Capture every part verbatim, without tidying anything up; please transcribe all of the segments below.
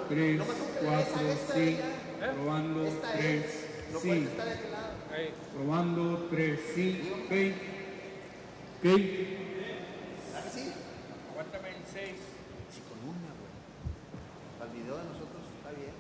tres, cuatro, sí. Probando, tres, sí. Probando, tres, sí. Ok. Ok. ¿Sí? Aguántame el seis. Sí, con una, güey. Para el video de nosotros está bien.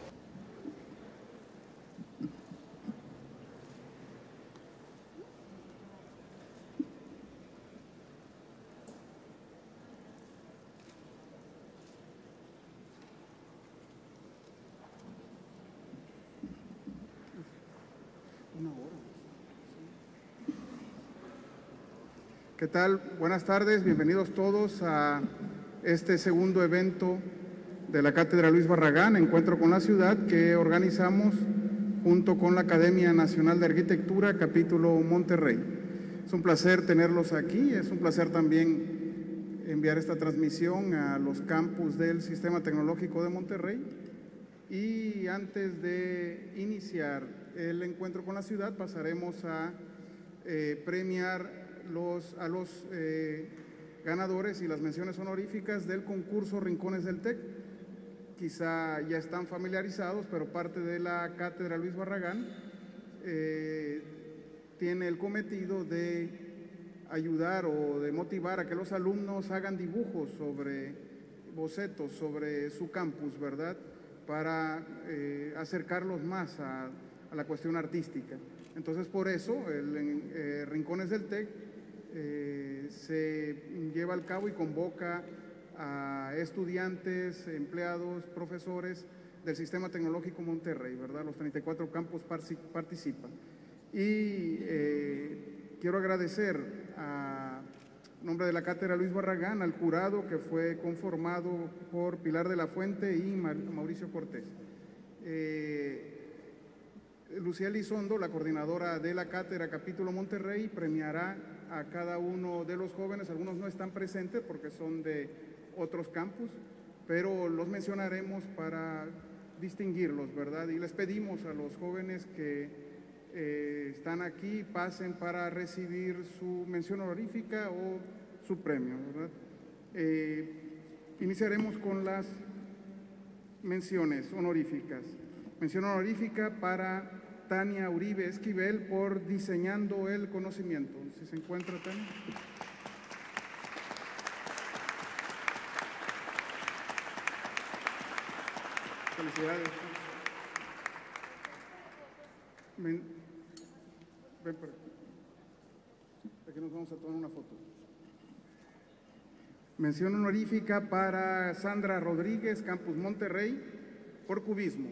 Una hora. ¿Qué tal? Buenas tardes, bienvenidos todos a este segundo evento de la Cátedra Luis Barragán, Encuentro con la Ciudad, que organizamos junto con la Academia Nacional de Arquitectura, capítulo Monterrey. Es un placer tenerlos aquí, es un placer también enviar esta transmisión a los campus del Sistema Tecnológico de Monterrey. Y antes de iniciar el Encuentro con la Ciudad, pasaremos a eh, premiar los, a los eh, ganadores y las menciones honoríficas del concurso Rincones del TEC. Quizá ya están familiarizados, pero parte de la Cátedra Luis Barragán eh, tiene el cometido de ayudar o de motivar a que los alumnos hagan dibujos sobre, bocetos sobre su campus, ¿verdad?, para eh, acercarlos más a, a la cuestión artística. Entonces, por eso, el eh, Rincones del TEC eh, se lleva al cabo y convoca a estudiantes, empleados, profesores del Sistema Tecnológico Monterrey, ¿verdad? Los treinta y cuatro campus participan. Y eh, quiero agradecer a nombre de la Cátedra Luis Barragán al jurado que fue conformado por Pilar de la Fuente y Mauricio Cortés. Eh, Lucía Elizondo, la coordinadora de la Cátedra Capítulo Monterrey, premiará a cada uno de los jóvenes. Algunos no están presentes porque son de otros campus, pero los mencionaremos para distinguirlos, ¿verdad? Y les pedimos a los jóvenes que eh, están aquí, pasen para recibir su mención honorífica o su premio, ¿verdad? Eh, iniciaremos con las menciones honoríficas. Mención honorífica para Tania Uribe Esquivel por Diseñando el Conocimiento. Si se encuentra, Tania. Felicidades. Men... Ven por aquí. Aquí nos vamos a tomar una foto. Mención honorífica para Sandra Rodríguez, Campus Monterrey, por cubismo.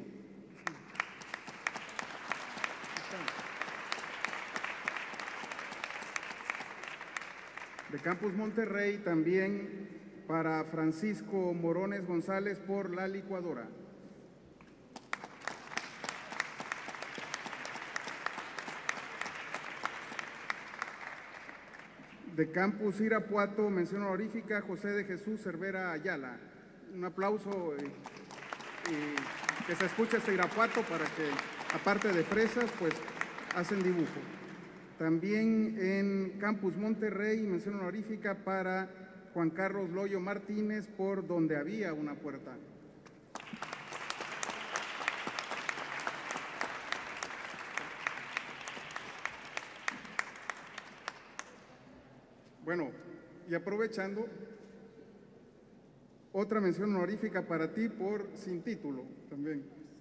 De Campus Monterrey también para Francisco Morones González por la licuadora. De Campus Irapuato, mención honorífica, José de Jesús Cervera Ayala. Un aplauso y, y que se escuche este Irapuato para que, aparte de fresas, pues hacen dibujo. También en Campus Monterrey, mención honorífica para Juan Carlos Loyo Martínez por Donde había una puerta. Bueno, y aprovechando, otra mención honorífica para ti por Sin Título también.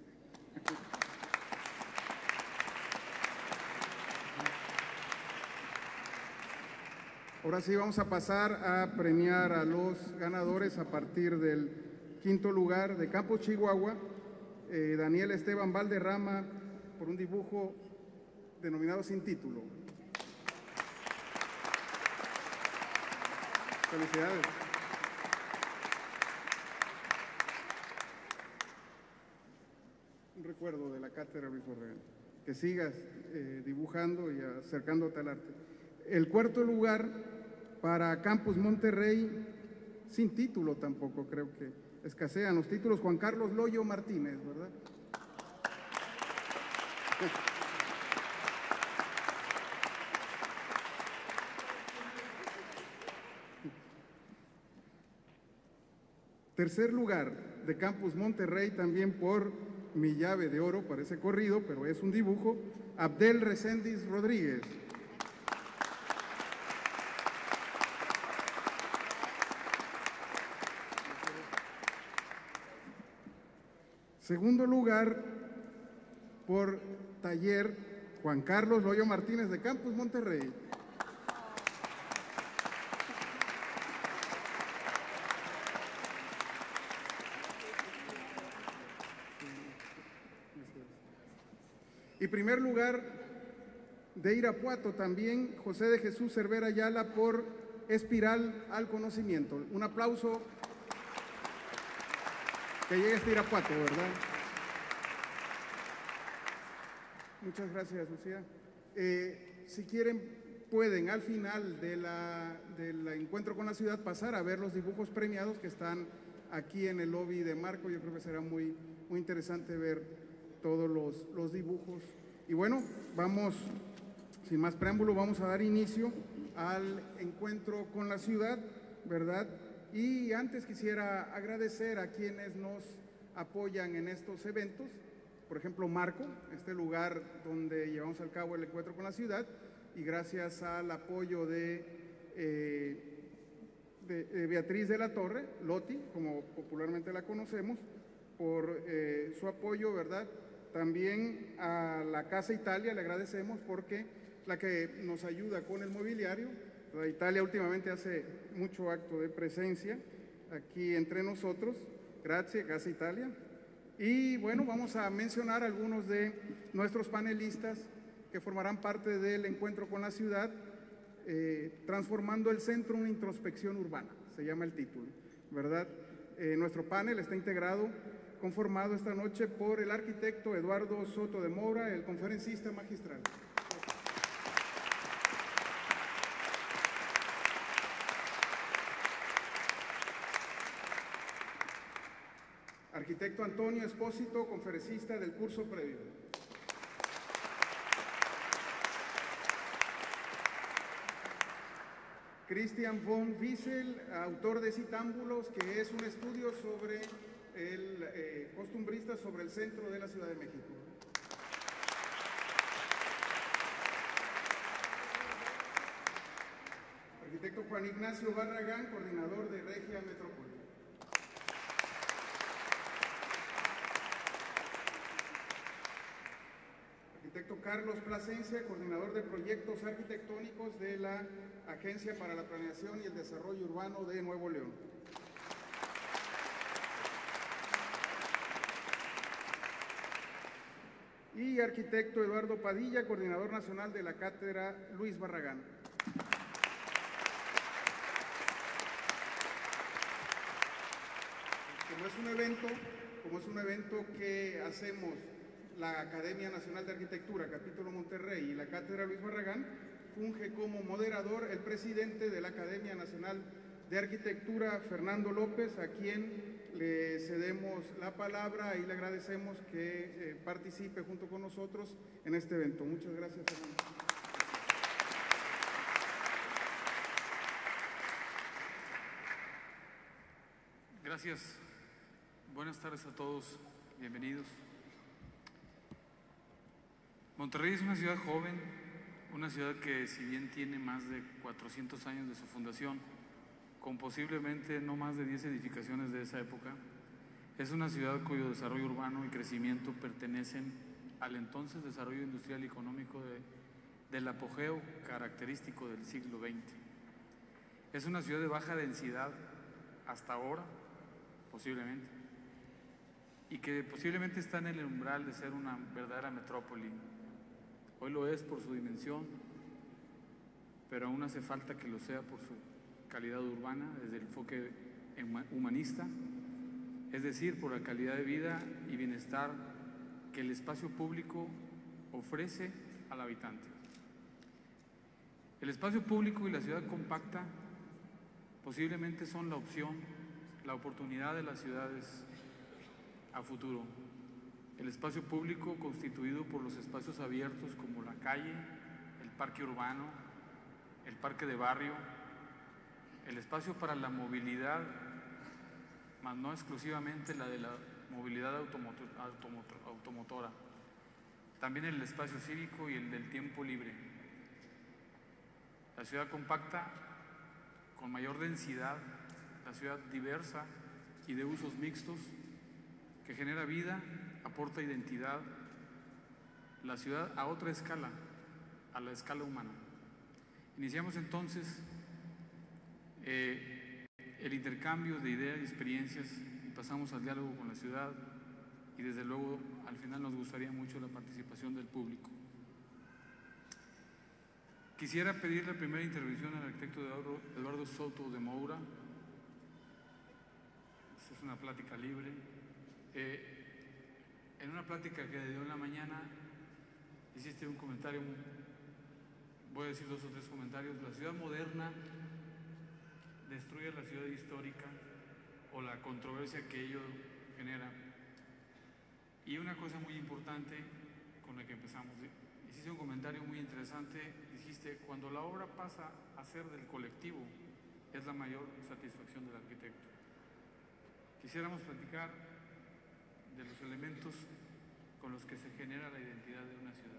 Ahora sí vamos a pasar a premiar a los ganadores a partir del quinto lugar de Campus Chihuahua, eh, Daniel Esteban Valderrama por un dibujo denominado Sin Título. Felicidades. Un recuerdo de la Cátedra Luis Barragán. Que sigas eh, dibujando y acercándote al arte. El cuarto lugar para Campus Monterrey, sin título tampoco, creo que escasean los títulos, Juan Carlos Loyo Martínez, ¿verdad? Tercer lugar, de Campus Monterrey, también por Mi Llave de Oro, parece corrido, pero es un dibujo, Abdel Reséndiz Rodríguez. Segundo lugar, por taller, Juan Carlos Loyo Martínez de Campus Monterrey. Y primer lugar, de Irapuato también, José de Jesús Cervera Ayala por Espiral al Conocimiento. Un aplauso. Que llegue hasta Irapuato, ¿verdad? Muchas gracias, Lucía. Eh, si quieren, pueden al final de la, del encuentro con la ciudad pasar a ver los dibujos premiados que están aquí en el lobby de Marco. Yo creo que será muy, muy interesante ver todos los, los dibujos. Y bueno, vamos, sin más preámbulo, vamos a dar inicio al encuentro con la ciudad, ¿verdad? Y antes quisiera agradecer a quienes nos apoyan en estos eventos, por ejemplo Marco, este lugar donde llevamos a cabo el encuentro con la ciudad, y gracias al apoyo de, eh, de, de Beatriz de la Torre, Loti, como popularmente la conocemos, por eh, su apoyo, ¿verdad? También a la Casa Italia le agradecemos porque es la que nos ayuda con el mobiliario. La Italia últimamente hace mucho acto de presencia aquí entre nosotros. Gracias, Casa Italia. Y bueno, vamos a mencionar algunos de nuestros panelistas que formarán parte del encuentro con la ciudad, eh, transformando el centro en una introspección urbana, se llama el título, ¿verdad? Eh, nuestro panel está integrado, conformado esta noche por el arquitecto Eduardo Soto de Mora, el conferencista magistral. Arquitecto Antonio Espósito, conferencista del curso previo. Christian von Wiesel, autor de Citámbulos, que es un estudio sobre el eh, costumbrista sobre el centro de la Ciudad de México. Arquitecto Juan Ignacio Barragán, coordinador de Regia Metrópoli. Arquitecto Carlos Plasencia, coordinador de proyectos arquitectónicos de la Agencia para la Planeación y el Desarrollo Urbano de Nuevo León. Y arquitecto Eduardo Padilla, coordinador nacional de la Cátedra Luis Barragán. Como es un evento, como es un evento que hacemos la Academia Nacional de Arquitectura, Capítulo Monterrey, y la Cátedra Luis Barragán, funge como moderador el presidente de la Academia Nacional de Arquitectura, Fernando López, a quien le cedemos la palabra y le agradecemos que eh, participe junto con nosotros en este evento. Muchas gracias, Fernando. Gracias. Buenas tardes a todos. Bienvenidos. Monterrey es una ciudad joven, una ciudad que si bien tiene más de cuatrocientos años de su fundación, con posiblemente no más de diez edificaciones de esa época, es una ciudad cuyo desarrollo urbano y crecimiento pertenecen al entonces desarrollo industrial y económico de, del apogeo característico del siglo veinte. Es una ciudad de baja densidad hasta ahora, posiblemente, y que posiblemente está en el umbral de ser una verdadera metrópoli. Hoy lo es por su dimensión, pero aún hace falta que lo sea por su calidad urbana, desde el enfoque humanista, es decir, por la calidad de vida y bienestar que el espacio público ofrece al habitante. El espacio público y la ciudad compacta posiblemente son la opción, la oportunidad de las ciudades a futuro. El espacio público constituido por los espacios abiertos como la calle, el parque urbano, el parque de barrio, el espacio para la movilidad mas no exclusivamente la de la movilidad automotor, automotor, automotora, también el espacio cívico y el del tiempo libre. La ciudad compacta, con mayor densidad, la ciudad diversa y de usos mixtos, que genera vida, aporta identidad, la ciudad a otra escala, a la escala humana. Iniciamos entonces eh, el intercambio de ideas y experiencias y pasamos al diálogo con la ciudad y desde luego al final nos gustaría mucho la participación del público. Quisiera pedir la primera intervención al arquitecto Eduardo, Eduardo Soto de Moura. Esta es una plática libre. Eh, en una plática que dio en la mañana hiciste un comentario, voy a decir dos o tres comentarios. La ciudad moderna destruye la ciudad histórica o la controversia que ello genera. Y una cosa muy importante con la que empezamos, hiciste un comentario muy interesante, dijiste, cuando la obra pasa a ser del colectivo, es la mayor satisfacción del arquitecto. Quisiéramos platicar de los elementos con los que se genera la identidad de una ciudad.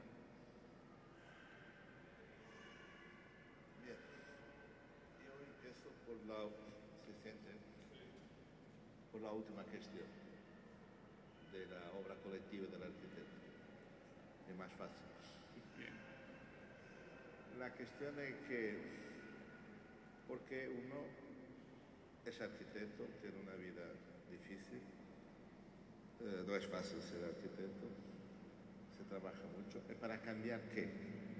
Bien, yo empiezo por la, se siente, por la última cuestión de la obra colectiva del arquitecto. Es más fácil. Bien. La cuestión es que, porque uno es arquitecto, tiene una vida difícil, eh, no es fácil ser arquitecto, se trabaja mucho. ¿Y para cambiar qué?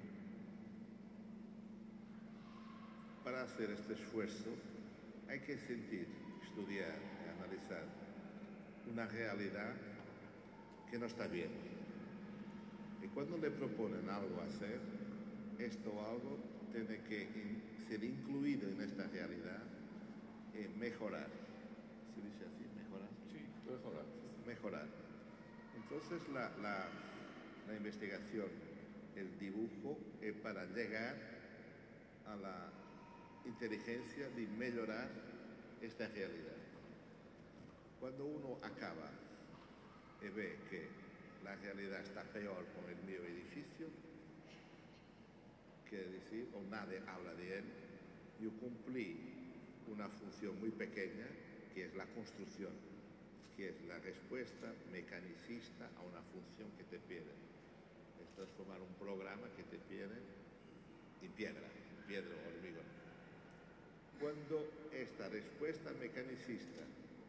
Para hacer este esfuerzo hay que sentir, estudiar, analizar una realidad que no está bien. Y cuando le proponen algo a hacer, esto algo tiene que in, ser incluido en esta realidad y mejorar. ¿Se dice así? ¿Mejorar? Sí. Mejorar. Mejorar. Entonces la, la, la investigación, el dibujo, es para llegar a la inteligencia de mejorar esta realidad. Cuando uno acaba y ve que la realidad está peor con el mío edificio, quiere decir, o nadie habla de él, yo cumplí una función muy pequeña, que es la construcción, que es la respuesta mecanicista a una función que te piden. Es transformar un programa que te piden en piedra, en piedra o hormigón. Cuando esta respuesta mecanicista,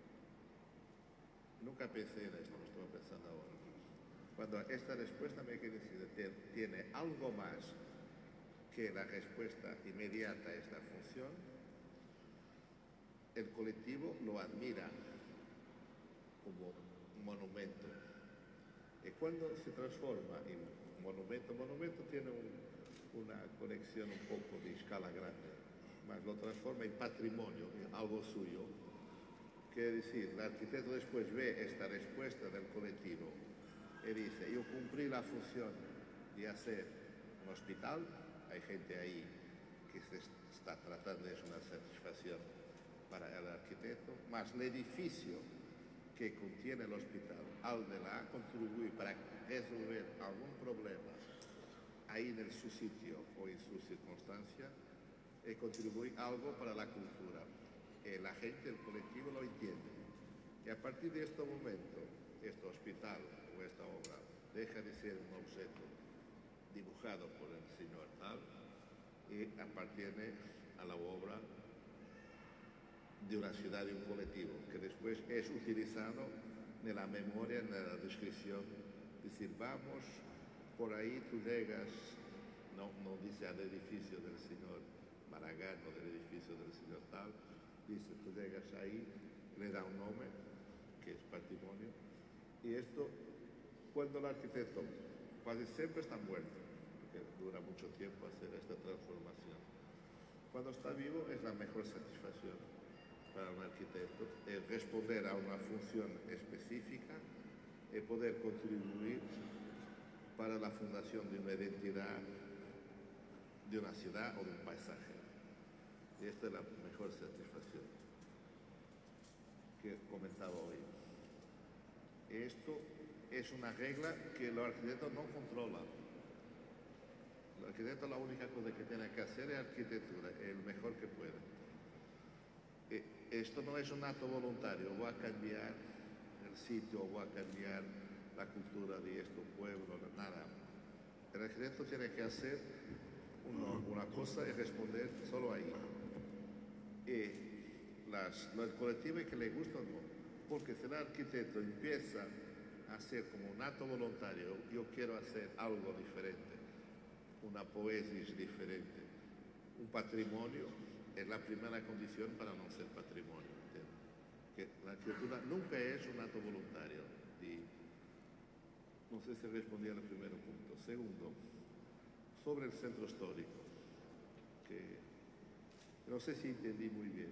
nunca pensé en esto, lo estoy pensando ahora, cuando esta respuesta mecanicista tiene algo más que la respuesta inmediata a esta función, el colectivo lo admira como un monumento. Y cuando se transforma en monumento, monumento tiene un, una conexión un poco de escala grande, mas lo transforma en patrimonio, en algo suyo. Quiere decir, el arquitecto después ve esta respuesta del colectivo y dice, yo cumplí la función de hacer un hospital, hay gente ahí que se está tratando de una satisfacción para el arquitecto, más el edificio que contiene el hospital, al de la contribuir para resolver algún problema ahí en su sitio o en su circunstancia, y contribuir algo para la cultura. Eh, la gente, el colectivo lo entiende. Y a partir de este momento, este hospital o esta obra deja de ser un objeto dibujado por el señor tal y appartiene a la obra de una ciudad y un colectivo, que después es utilizado en la memoria, en la descripción. Decir, vamos, por ahí tú llegas, no, no dice al edificio del señor Maragall o del edificio del señor tal, dice, tú llegas ahí, le da un nombre, que es patrimonio, y esto, cuando el arquitecto, casi siempre está muerto, porque dura mucho tiempo hacer esta transformación. Cuando está vivo es la mejor satisfacción para un arquitecto, es responder a una función específica y poder contribuir para la fundación de una identidad de una ciudad o de un paisaje. Y esta es la mejor satisfacción. que comentaba hoy. Esto es una regla que el arquitecto no controla. El arquitecto la única cosa que tiene que hacer es arquitectura, el mejor que puede. Esto no es un acto voluntario, voy a cambiar el sitio, voy a cambiar la cultura de este pueblo, nada. El arquitecto tiene que hacer una, una cosa y responder solo ahí. Y las, los colectivos que le gustan, porque si el arquitecto empieza a hacer como un acto voluntario, yo quiero hacer algo diferente, una poesía diferente, un patrimonio, es la primera condición para no ser patrimonio. ¿Entiendes? Que la arquitectura nunca es un acto voluntario. Y no sé si respondí al primer punto. Segundo, sobre el centro histórico, que no sé si entendí muy bien,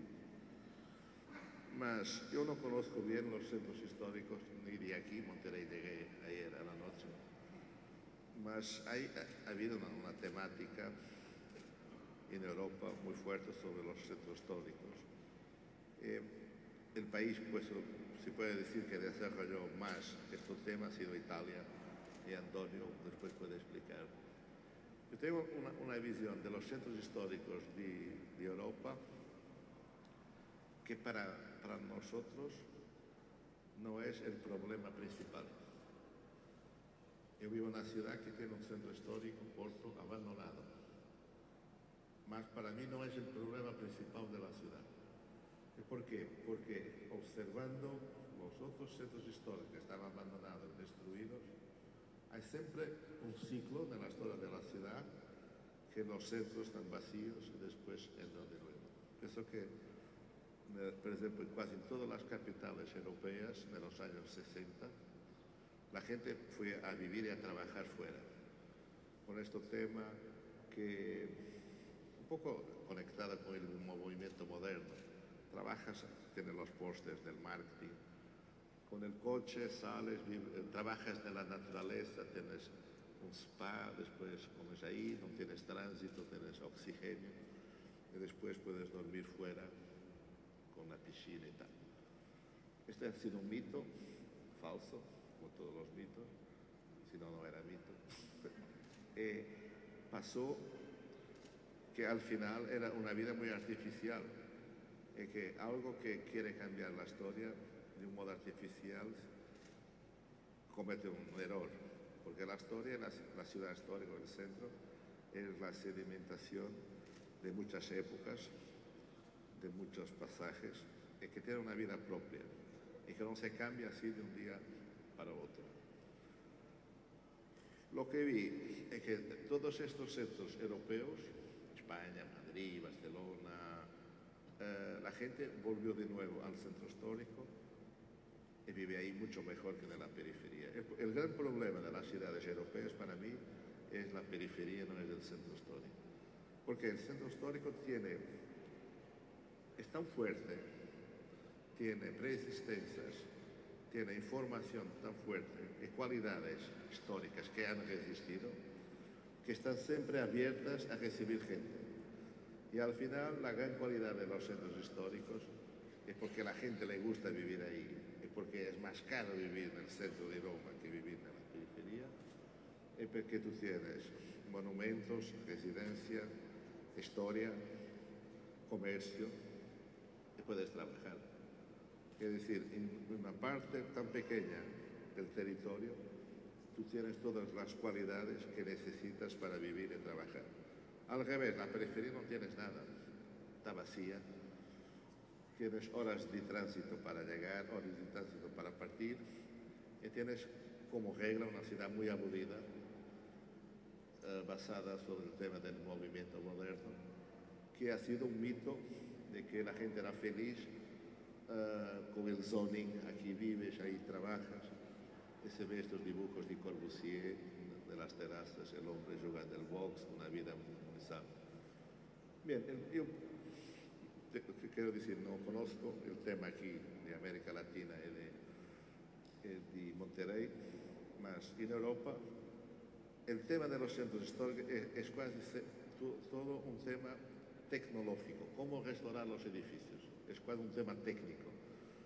mas yo no conozco bien los centros históricos, ni de aquí, Monterrey llegué ayer a la noche, mas hay, ha, ha habido una, una temática en Europa muy fuerte sobre los centros históricos. Eh, el país, pues, se puede decir que desarrolló más estos temas ha sido Italia, y Antonio después puede explicar. Yo tengo una, una visión de los centros históricos de, de Europa que para, para nosotros no es el problema principal. Yo vivo en una ciudad que tiene un centro histórico, Porto, abandonado. Mas para mí no es el problema principal de la ciudad. ¿Por qué? Porque observando los otros centros históricos que estaban abandonados, destruidos, hay siempre un ciclo en la historia de la ciudad que los centros están vacíos y después entran de nuevo. Pienso que, por ejemplo, en casi todas las capitales europeas en los años sesenta, la gente fue a vivir y a trabajar fuera. Con este tema que un poco conectada con el movimiento moderno. Trabajas, tienes los pósters del marketing, con el coche sales, vives, trabajas en la naturaleza, tienes un spa, después comes ahí, no tienes tránsito, tienes oxígeno, y después puedes dormir fuera con la piscina y tal. Este ha sido un mito falso, como todos los mitos, si no, no era mito. eh, pasó que al final era una vida muy artificial, y que algo que quiere cambiar la historia de un modo artificial comete un error, porque la historia, la, la ciudad histórica del centro, es la sedimentación de muchas épocas, de muchos pasajes, y que tiene una vida propia, y que no se cambia así de un día para otro. Lo que vi es que todos estos centros europeos, España, Madrid, Barcelona, eh, la gente volvió de nuevo al centro histórico y vive ahí mucho mejor que en la periferia. El, el gran problema de las ciudades europeas para mí es la periferia, no es el centro histórico. Porque el centro histórico tiene, es tan fuerte, tiene preexistencias, tiene información tan fuerte y cualidades históricas que han resistido, que están siempre abiertas a recibir gente. Y al final la gran cualidad de los centros históricos es porque a la gente le gusta vivir ahí, es porque es más caro vivir en el centro de Roma que vivir en la periferia, es porque tú tienes monumentos, residencia, historia, comercio, y puedes trabajar. Es decir, en una parte tan pequeña del territorio, tú tienes todas las cualidades que necesitas para vivir y trabajar. Al revés, la periferia no tienes nada, está vacía, tienes horas de tránsito para llegar, horas de tránsito para partir, y tienes como regla una ciudad muy aburrida, eh, basada sobre el tema del movimiento moderno, que ha sido un mito de que la gente era feliz uh, con el zoning, aquí vives, ahí trabajas, y se ve estos dibujos de Corbusier, de las terrazas, el hombre jugando el box, una vida muy sana. Bien, el, yo te, te quiero decir, no conozco el tema aquí de América Latina y de, y de Monterrey, mas en Europa el tema de los centros históricos es, es casi todo un tema tecnológico, cómo restaurar los edificios, es casi un tema técnico.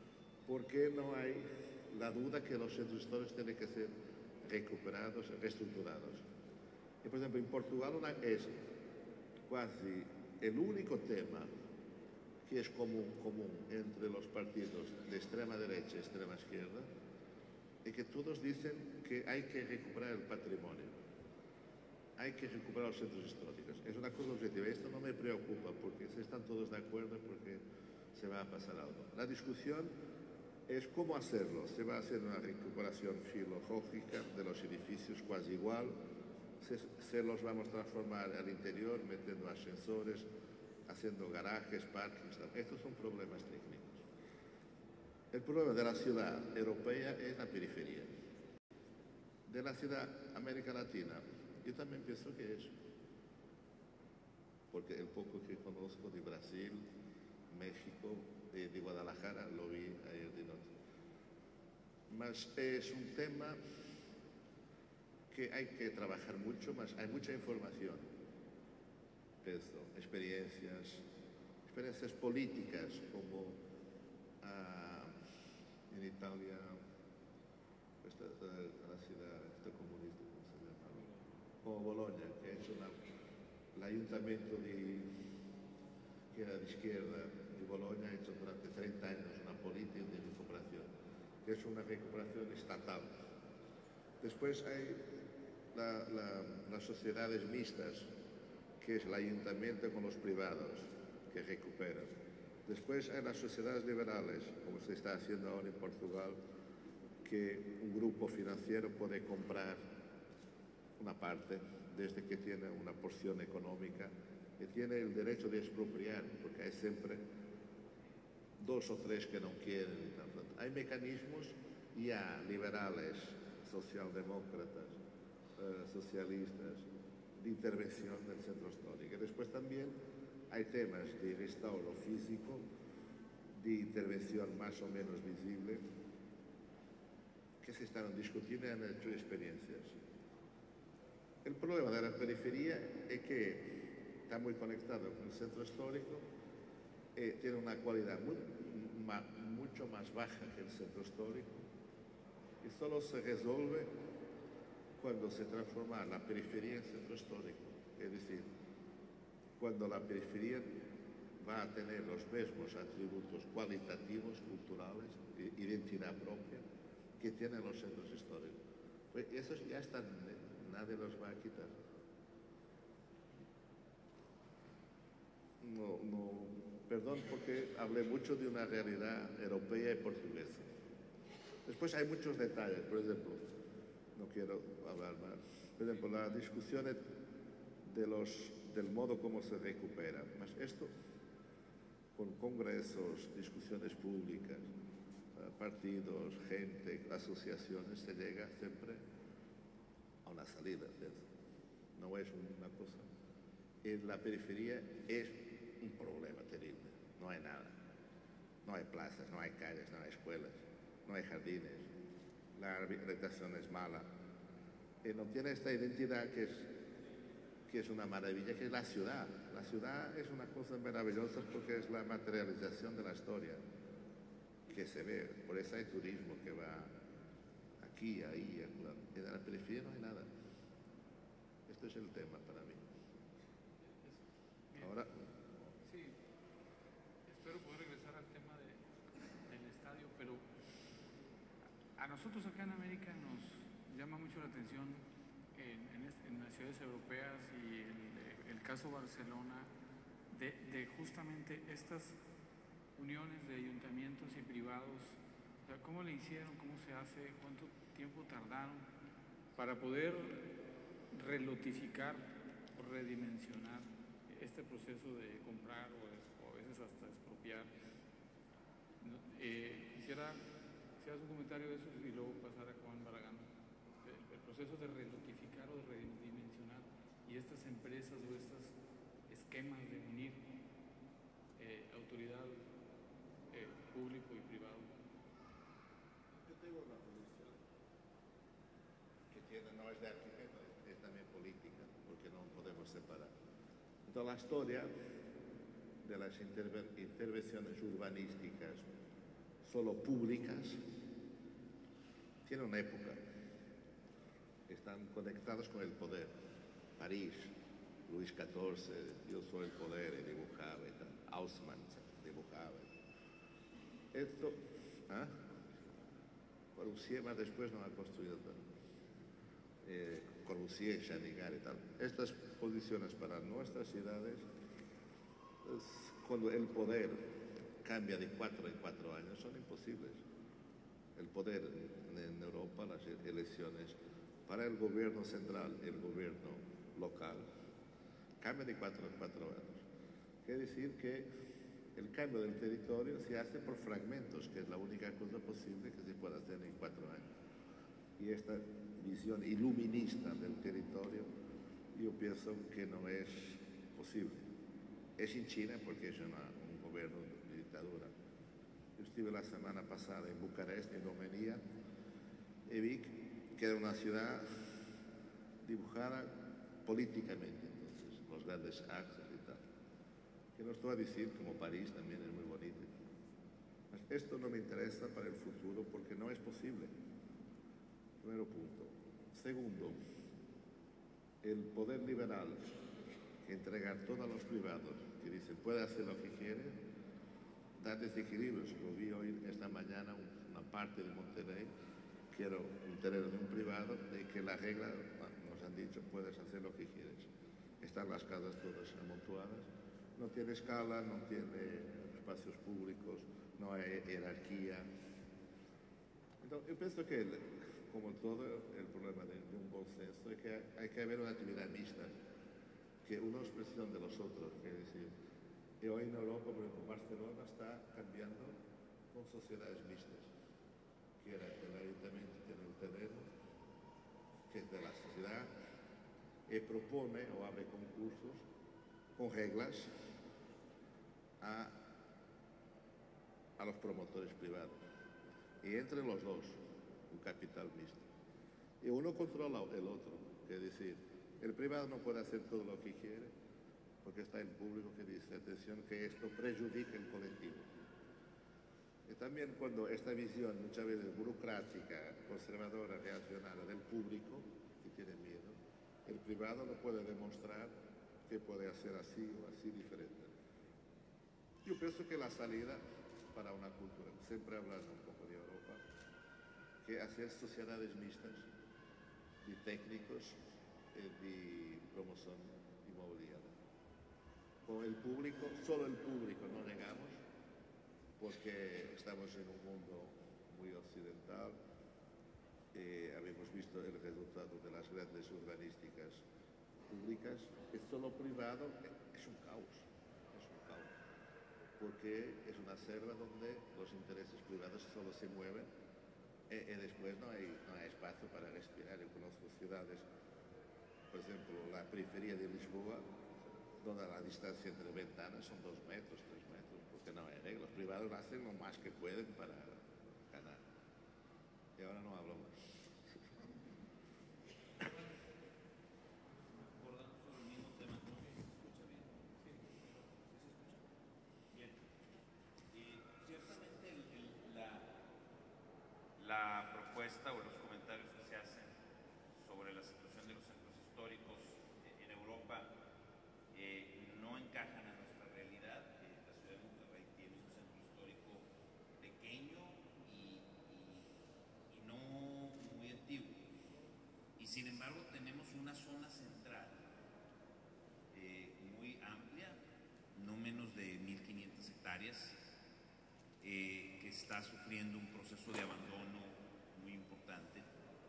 ¿por qué no hay la duda que los centros históricos tienen que ser recuperados, reestructurados? Y, por ejemplo, en Portugal una, es casi el único tema que es común, común entre los partidos de extrema derecha y extrema izquierda, y que todos dicen que hay que recuperar el patrimonio, hay que recuperar los centros históricos. Es una cosa objetiva. Esto no me preocupa, porque si están todos de acuerdo, porque se va a pasar algo. La discusión es cómo hacerlo. Se va a hacer una recuperación filológica de los edificios casi igual, se, se los vamos a transformar al interior, metiendo ascensores, haciendo garajes, parkings. Estos son problemas técnicos. El problema de la ciudad europea es la periferia. De la ciudad América Latina, yo también pienso que es, porque el poco que conozco de Brasil, México, de, de Guadalajara, lo vi ayer de noche. Mas es un tema que hay que trabajar mucho, más hay mucha información, pienso, experiencias, experiencias políticas, como uh, en Italia, esta, esta, la ciudad esta comunista, ¿cómo se llama? Como Bologna, que ha hecho una, el ayuntamiento de, que era de izquierda de Bologna, ha hecho durante treinta años una política de recuperación, que es una recuperación estatal. Después hay la, la, las sociedades mixtas, que es el ayuntamiento con los privados, que recuperan. Después hay las sociedades liberales, como se está haciendo ahora en Portugal, que un grupo financiero puede comprar una parte, desde que tiene una porción económica, que tiene el derecho de expropiar, porque hay siempre dos o tres que no quieren. Hay mecanismos ya liberales, socialdemócratas, eh, socialistas, de intervención del centro histórico. Después también hay temas de restauro físico, de intervención más o menos visible, que se están discutiendo y han hecho experiencias. El problema de la periferia es que está muy conectado con el centro histórico, eh, tiene una cualidad muy, ma, mucho más baja que el centro histórico, y solo se resuelve cuando se transforma la periferia en centro histórico. Es decir, cuando la periferia va a tener los mismos atributos cualitativos, culturales, identidad propia, que tienen los centros históricos. Pues esos ya están, nadie los va a quitar. No, no, perdón porque hablé mucho de una realidad europea y portuguesa. Después hay muchos detalles, por ejemplo, no quiero hablar más, por ejemplo, la discusión de los, del modo como se recupera. Mas esto, con congresos, discusiones públicas, partidos, gente, asociaciones, se llega siempre a una salida. No es una cosa. En la periferia es un problema terrible. No hay nada. No hay plazas, no hay calles, no hay escuelas, no hay jardines. La habitación es mala. Y no tiene esta identidad que es, que es una maravilla, que es la ciudad. La ciudad es una cosa maravillosa porque es la materialización de la historia que se ve. Por eso hay turismo que va aquí, ahí, acullá. En la periferia no hay nada. Este es el tema para mí. Ahora... Sí, espero poder regresar al tema de, del estadio, pero a nosotros acá en América nos llama mucho la atención en, en, en las ciudades europeas y el, el caso Barcelona de, de justamente estas uniones de ayuntamientos y privados. O sea, ¿cómo le hicieron? ¿Cómo se hace? ¿Cuánto tiempo tardaron para poder relotificar o redimensionar este proceso de comprar o, o a veces hasta expropiar? No, eh, quisiera, quisiera hacer un comentario de eso y luego pasar a Juan Barragán. El, el proceso de relotificar o de redimensionar y estas empresas o estos esquemas de unir eh, autoridad Eh, público y privado. Yo tengo una posición que tiene, no es de arquitecto, es también política, porque no podemos separar. Entonces, la historia de las interve intervenciones urbanísticas solo públicas, tiene una época. Están conectados con el poder. París, Luis catorce, yo soy el poder, y dibujaba y tal. Haussmann dibujaba. Esto, ¿ah? Corbusier más después no ha construido tanto. Eh, Corbusier, Chanigar y tal. Estas posiciones para nuestras ciudades, es, cuando el poder cambia de cuatro en cuatro años, son imposibles. El poder en Europa, las elecciones, para el gobierno central, el gobierno local, cambia de cuatro en cuatro años. Quiere decir que el cambio del territorio se hace por fragmentos, que es la única cosa posible que se puede hacer en cuatro años. Y esta visión iluminista del territorio, yo pienso que no es posible. Es en China porque es una, un gobierno de dictadura. Yo estuve la semana pasada en Bucarest, en Rumanía, y vi que era una ciudad dibujada políticamente, entonces, los grandes axes y tal. Que no estoy a decir, como París también es muy bonito. Esto no me interesa para el futuro porque no es posible. Primero punto. Segundo, el poder liberal que entregar todo a los privados, que dicen puede hacer lo que quiere, da desequilibrios. Lo vi hoy, esta mañana, una parte de Monterrey, quiero un terreno de un privado, de que la regla, nos han dicho, puedes hacer lo que quieres. Están las casas todas amontoadas, no tiene escala, no tiene espacios públicos, no hay jerarquía. Entonces, yo pienso que, el, como todo, el problema de, de un buen censo es que hay que haber una actividad mixta, que unos presión de los otros, es decir, y hoy en Europa, por ejemplo, Barcelona está cambiando con sociedades mixtas, que era el ayuntamiento tiene el terreno, que es de la sociedad, y propone o abre concursos con reglas a, a los promotores privados. Y entre los dos, un capital mixto. Y uno controla el otro, que es decir, el privado no puede hacer todo lo que quiere, porque está el público que dice, atención, que esto perjudica el colectivo. Y también cuando esta visión, muchas veces burocrática, conservadora, reaccionaria del público, que tiene miedo, el privado no puede demostrar que puede hacer así o así diferente. Yo pienso que la salida para una cultura, siempre hablando un poco de Europa, que hacer sociedades mixtas de técnicos y de promoción inmobiliaria. Con el público, solo el público, no negamos, porque estamos en un mundo muy occidental. Eh, habíamos visto el resultado de las grandes urbanísticas públicas. Es solo privado, es un caos, es un caos, porque es una selva donde los intereses privados solo se mueven y, y después no hay, no hay espacio para respirar. Yo conozco ciudades, por ejemplo, la periferia de Lisboa, donde la distancia entre ventanas son dos metros, tres metros, porque no hay reglas. Los privados hacen lo más que pueden para ganar. Y ahora no hablo más. Acordamos sobre el mismo tema. No sé si se escucha bien. Sí, sí se escucha. Bien. Y ciertamente el, el, la, la propuesta o los comentarios que se hacen sobre la situación de los centros históricos en Europa eh, no encajan a nuestra realidad. Eh, la ciudad de Monterrey tiene un centro histórico pequeño y, y, y no muy antiguo. Y sin embargo tenemos una zona central eh, muy amplia, no menos de mil quinientas hectáreas, eh, que está sufriendo un proceso de abandono muy importante.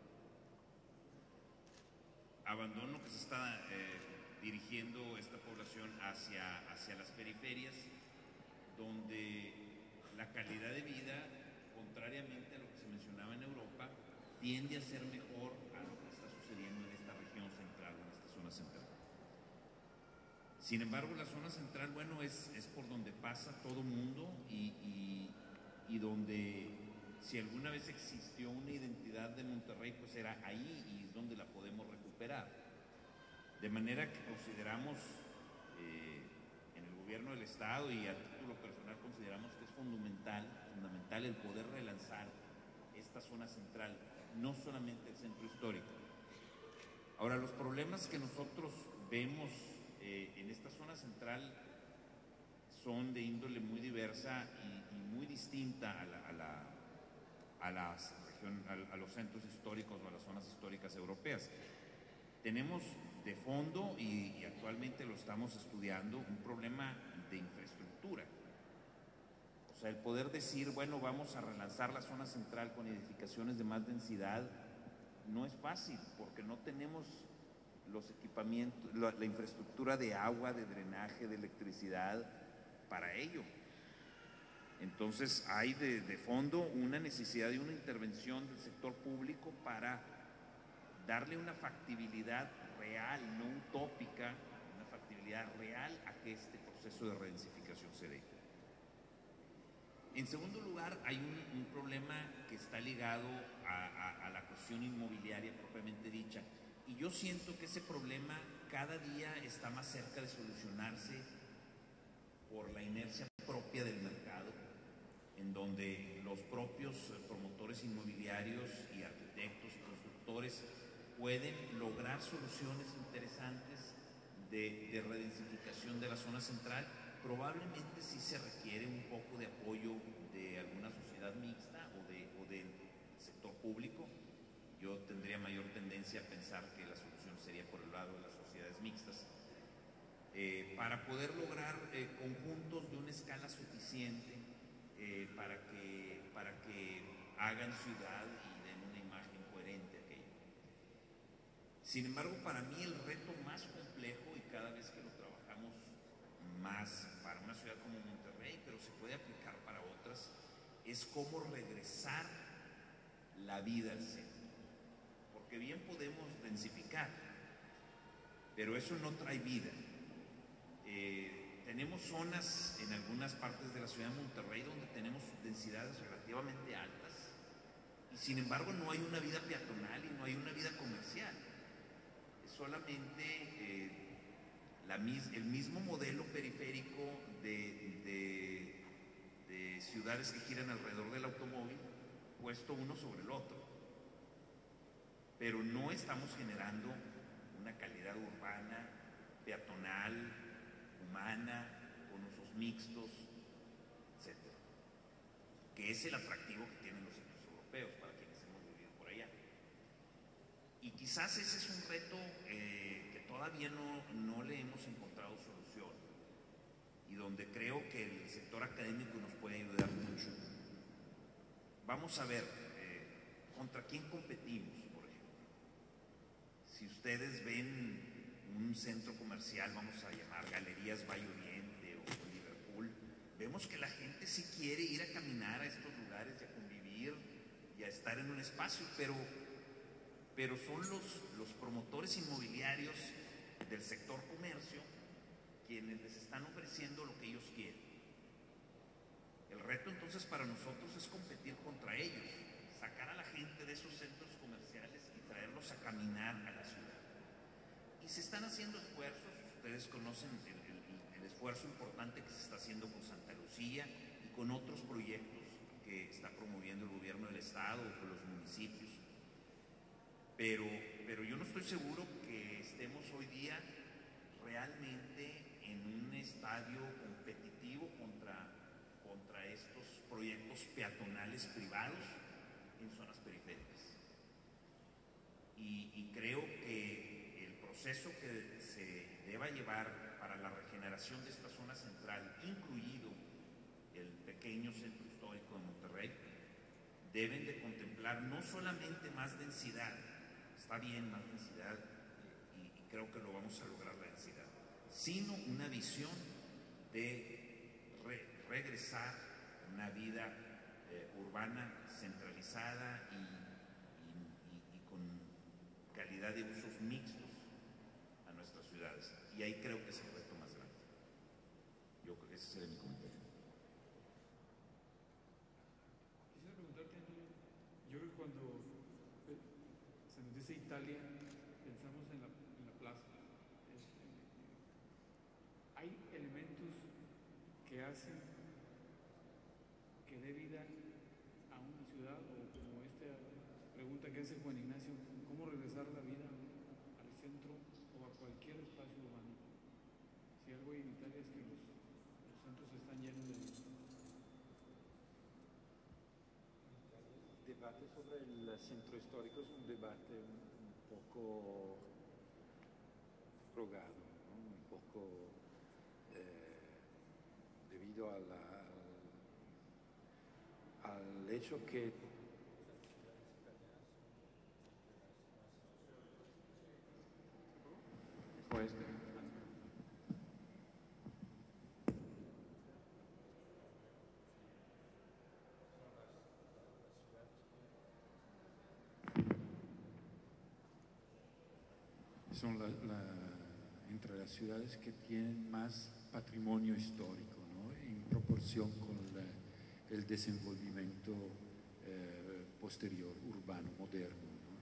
Abandono que se está eh, dirigiendo esta población hacia, hacia las periferias, donde la calidad de vida, contrariamente a lo que se mencionaba en Europa, tiende a ser mejor a lo que está sucediendo en esta región central, en esta zona central. Sin embargo, la zona central, bueno, es, es por donde pasa todo mundo y, y, y donde, si alguna vez existió una identidad de Monterrey, pues era ahí y es donde la podemos recuperar. De manera que consideramos, eh, en el gobierno del Estado y a título personal consideramos que es fundamental fundamental el poder relanzar esta zona central, no solamente el centro histórico. Ahora, los problemas que nosotros vemos eh, en esta zona central son de índole muy diversa y, y muy distinta a, la, a, la, a, las región, a, a los centros históricos o a las zonas históricas europeas. Tenemos de fondo, y, y actualmente lo estamos estudiando, un problema de infraestructura. O sea, el poder decir, bueno, vamos a relanzar la zona central con edificaciones de más densidad, no es fácil, porque no tenemos los equipamientos, la, la infraestructura de agua, de drenaje, de electricidad para ello. Entonces hay de, de fondo una necesidad de una intervención del sector público para darle una factibilidad real, no utópica, una factibilidad real a que este proceso de redensificación se dé. En segundo lugar, hay un, un problema que está ligado a, a, a la cuestión inmobiliaria propiamente dicha, y yo siento que ese problema cada día está más cerca de solucionarse por la inercia propia del mercado, en donde los propios promotores inmobiliarios y arquitectos y constructores pueden lograr soluciones interesantes de, de redensificación de la zona central. Probablemente sí se requiere un poco de apoyo de alguna sociedad mixta o, de, o del sector público. Yo tendría mayor tendencia a pensar que la solución sería por el lado de las sociedades mixtas, eh, para poder lograr eh, conjuntos de una escala suficiente eh, para, que, para que hagan ciudad y den una imagen coherente a aquello. Sin embargo, para mí el reto más complejo, y cada vez que lo trabajamos más para una ciudad como Monterrey, pero se puede aplicar para otras, es cómo regresar la vida al centro. Porque bien podemos densificar, pero eso no trae vida. Eh, tenemos zonas en algunas partes de la ciudad de Monterrey donde tenemos densidades relativamente altas y sin embargo no hay una vida peatonal y no hay una vida comercial. Es solamente eh, la, el mismo modelo periférico de, de, de ciudades que giran alrededor del automóvil puesto uno sobre el otro. Pero no estamos generando una calidad urbana, peatonal, humana, con usos mixtos, etcétera, que es el atractivo que tienen los centros europeos para quienes hemos vivido por allá. Y quizás ese es un reto eh, que todavía no, no le hemos encontrado solución y donde creo que el sector académico nos puede ayudar mucho. Vamos a ver, eh, ¿contra quién competimos? Si ustedes ven un centro comercial, vamos a llamar Galerías Valle Oriente o Liverpool, vemos que la gente sí quiere ir a caminar a estos lugares y a convivir y a estar en un espacio, pero, pero son los, los promotores inmobiliarios del sector comercio quienes les están ofreciendo lo que ellos quieren. El reto entonces para nosotros es competir contra ellos, sacar a la gente de esos centros comerciales y traerlos a caminar a la ciudad. Y se están haciendo esfuerzos, ustedes conocen el, el, el esfuerzo importante que se está haciendo con Santa Lucía y con otros proyectos que está promoviendo el gobierno del estado o con los municipios. Pero, pero yo no estoy seguro que estemos hoy día realmente en un estadio competitivo contra, contra estos proyectos peatonales privados en zonas periféricas. Y, y creo que el proceso que se deba llevar para la regeneración de esta zona central, incluido el pequeño centro histórico de Monterrey, deben de contemplar no solamente más densidad, está bien más densidad y, y creo que lo vamos a lograr la densidad, sino una visión de re, regresar a una vida eh, urbana centralizada y, y, y, y con calidad de usos mixtos a nuestras ciudades. Y ahí creo que es el reto más grande. Yo creo que ese sería mi comentario. Quisiera preguntarte, yo creo que cuando se nos dice Italia, pensamos en la, en la plaza. Este, hay elementos que hacen que dé vida conferencia Juan Ignacio, cómo regresar la vida al centro o a cualquier espacio urbano. Si algo hay en Italia es que los, los centros están llenos de vida. El debate sobre el centro histórico es un debate un, un poco drogado, ¿no? Un poco eh, debido a la, al, al hecho que pues, son la, la, entre las ciudades que tienen más patrimonio histórico, ¿no? En proporción con la, el desenvolvimiento eh, posterior, urbano, moderno, ¿no?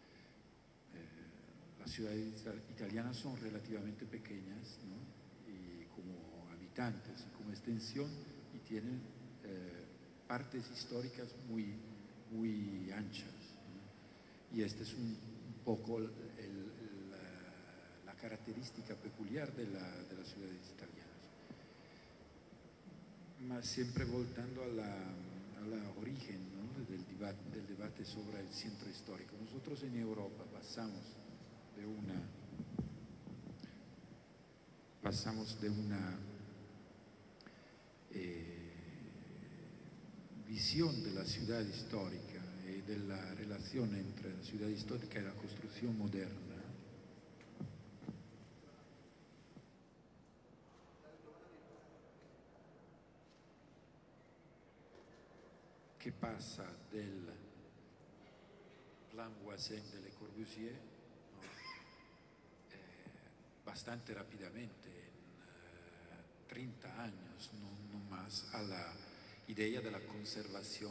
Eh, las ciudades italianas son relativamente pequeñas, ¿no? Y como habitantes y como extensión, y tienen eh, partes históricas muy, muy anchas, ¿no? Y este es un, un poco el, el la característica peculiar de, la, de las ciudades italianas. Mas siempre voltando a la, a la origen, ¿no? del, debate, del debate sobre el centro histórico. Nosotros en Europa pasamos de una, pasamos de una eh, visión de la ciudad histórica y de la relación entre la ciudad histórica y la construcción moderna, che passa del Plan Voisin de Le Corbusier, ¿no? eh, bastante rápidamente, en eh, treinta años, no, no más, a la idea de la conservación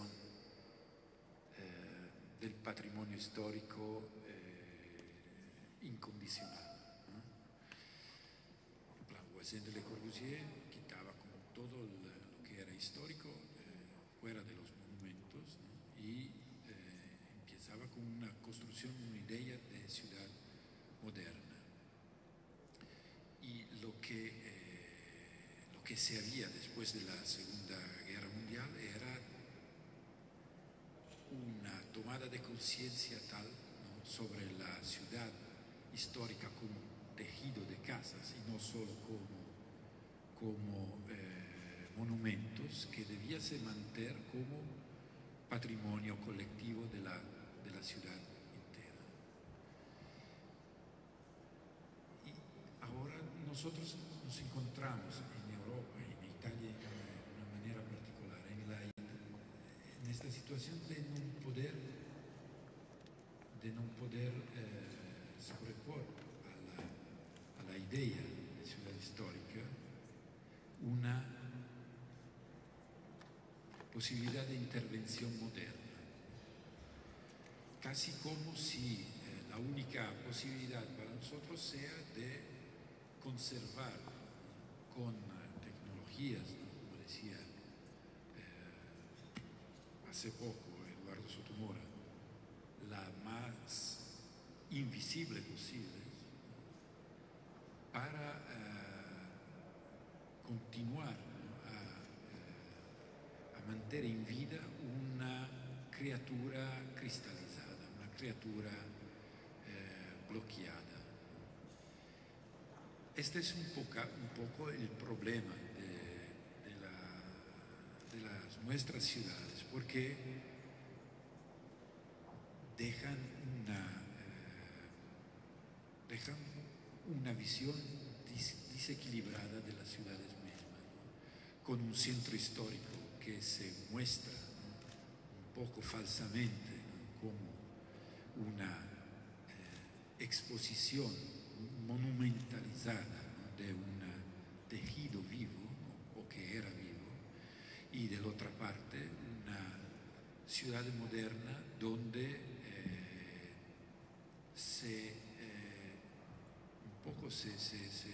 eh, del patrimonio histórico eh, incondicional, ¿no? El Plan Voisin de Le Corbusier quitaba como todo el, lo que era histórico eh, fuera de los monumentos, ¿no? Y eh, empezaba con una construcción, una idea de ciudad moderna. Y lo que, eh, lo que se había después de la Segunda Guerra Mundial era una tomada de conciencia tal, ¿no? sobre la ciudad histórica como tejido de casas y no solo como, como eh, monumentos, que debiese mantener como patrimonio colectivo de la, de la ciudad entera. Y ahora nosotros nos encontramos en Europa, en Italia de una manera particular, en, la, en esta situación de no poder, de no poder eh, sobrepor a la, a la idea de ciudad histórica una posibilidad de intervención moderna, casi como si eh, la única posibilidad para nosotros sea de conservar con eh, tecnologías, ¿no? Como decía eh, hace poco Eduardo Sotomora, la más invisible posible, para eh, continuar, ¿no? a, eh, a mantener en vida una criatura cristalizada, una criatura eh, bloqueada. Este es un poco, un poco el problema de, de, la, de las, nuestras ciudades, porque dejan una, eh, dejan una visión dis, desequilibrada de las ciudades mismas, ¿no? Con un centro histórico que se muestra, ¿no? un poco falsamente, ¿no? como una eh, exposición monumentalizada, ¿no? de un tejido vivo, ¿no? o que era vivo, y de la otra parte una ciudad moderna donde eh, se eh, un poco se, se, se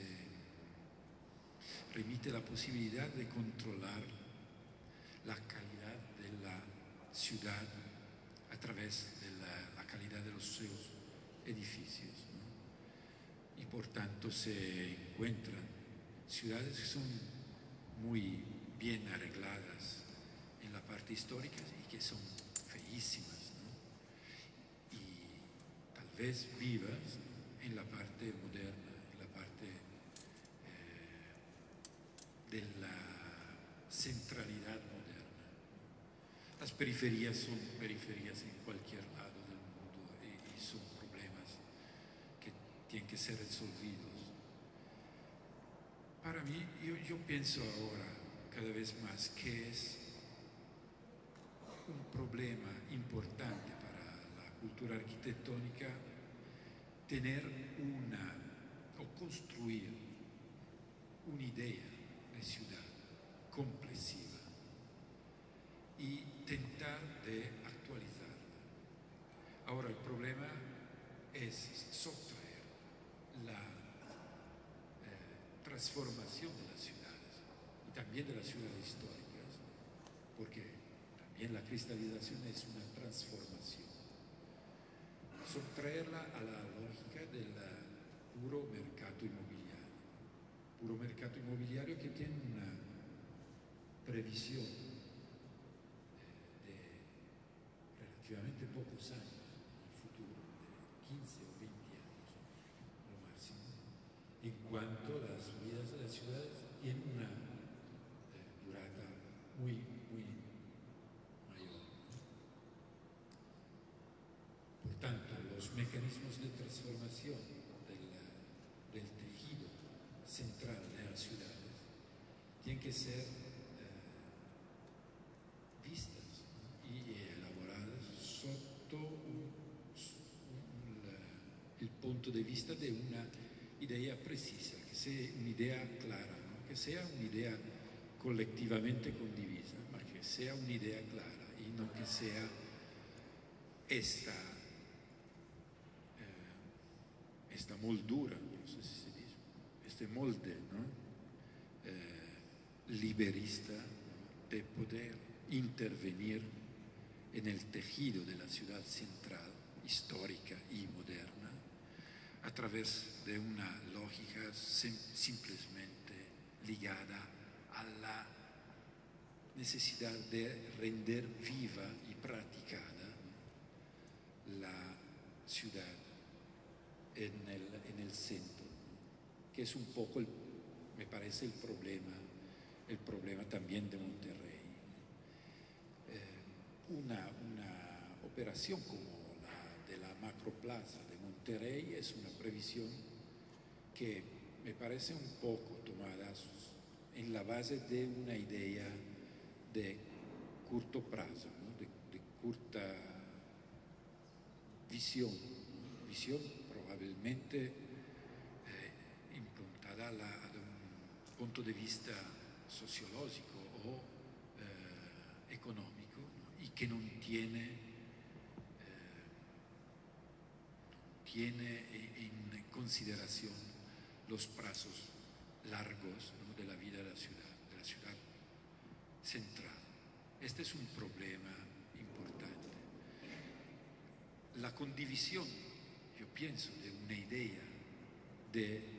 remite la posibilidad de controlar la calidad de la ciudad a través de la, la calidad de los seus edificios, ¿no? Y por tanto se encuentran ciudades que son muy bien arregladas en la parte histórica y que son feísimas, ¿no? Y tal vez vivas, ¿no?, en la parte moderna, en la parte eh, de la centralidad moderna. Las periferias son periferias en cualquier lado del mundo y, y son problemas que tienen que ser resolvidos. Para mí, yo, yo pienso ahora cada vez más que es un problema importante para la cultura arquitectónica tener una o construir una idea de ciudad comprensiva y tentar de actualizarla. Ahora, el problema es sostraer la eh, transformación de las ciudades y también de las ciudades históricas, porque también la cristalización es una transformación. Sostraerla a la lógica del puro mercado inmobiliario, puro mercado inmobiliario que tiene una previsión de relativamente pocos años en el futuro, de quince o veinte años, lo máximo, en cuanto a las vidas de las ciudades tienen una eh, durata muy, muy mayor. Por tanto, los mecanismos de transformación del, del tejido central de las ciudades tienen que ser vistas y elaboradas sotto un, un, el punto de vista de una idea precisa, que sea una idea clara, ¿no? Que sea una idea colectivamente condivisa, ma que sea una idea clara y no que sea esta, eh, esta moldura, no sé si se dice, este molde, ¿no? eh, liberista, ¿no?, de poder intervenir en el tejido de la ciudad central, histórica y moderna, a través de una lógica sim simplemente ligada a la necesidad de render viva y practicada la ciudad en el, en el centro, que es un poco, el, me parece, el problema, el problema también de Monterrey. Una, una operación como la de la macroplaza de Monterrey es una previsión que me parece un poco tomada en la base de una idea de corto plazo, ¿no?, de, de corta visión, ¿no?, visión probablemente eh, improntada a, la, a un punto de vista sociológico o eh, económico, y que no tiene, eh, tiene en consideración los plazos largos, ¿no?, de la vida de la ciudad, de la ciudad central. Este es un problema importante. La condivisión, yo pienso, de una idea de, eh,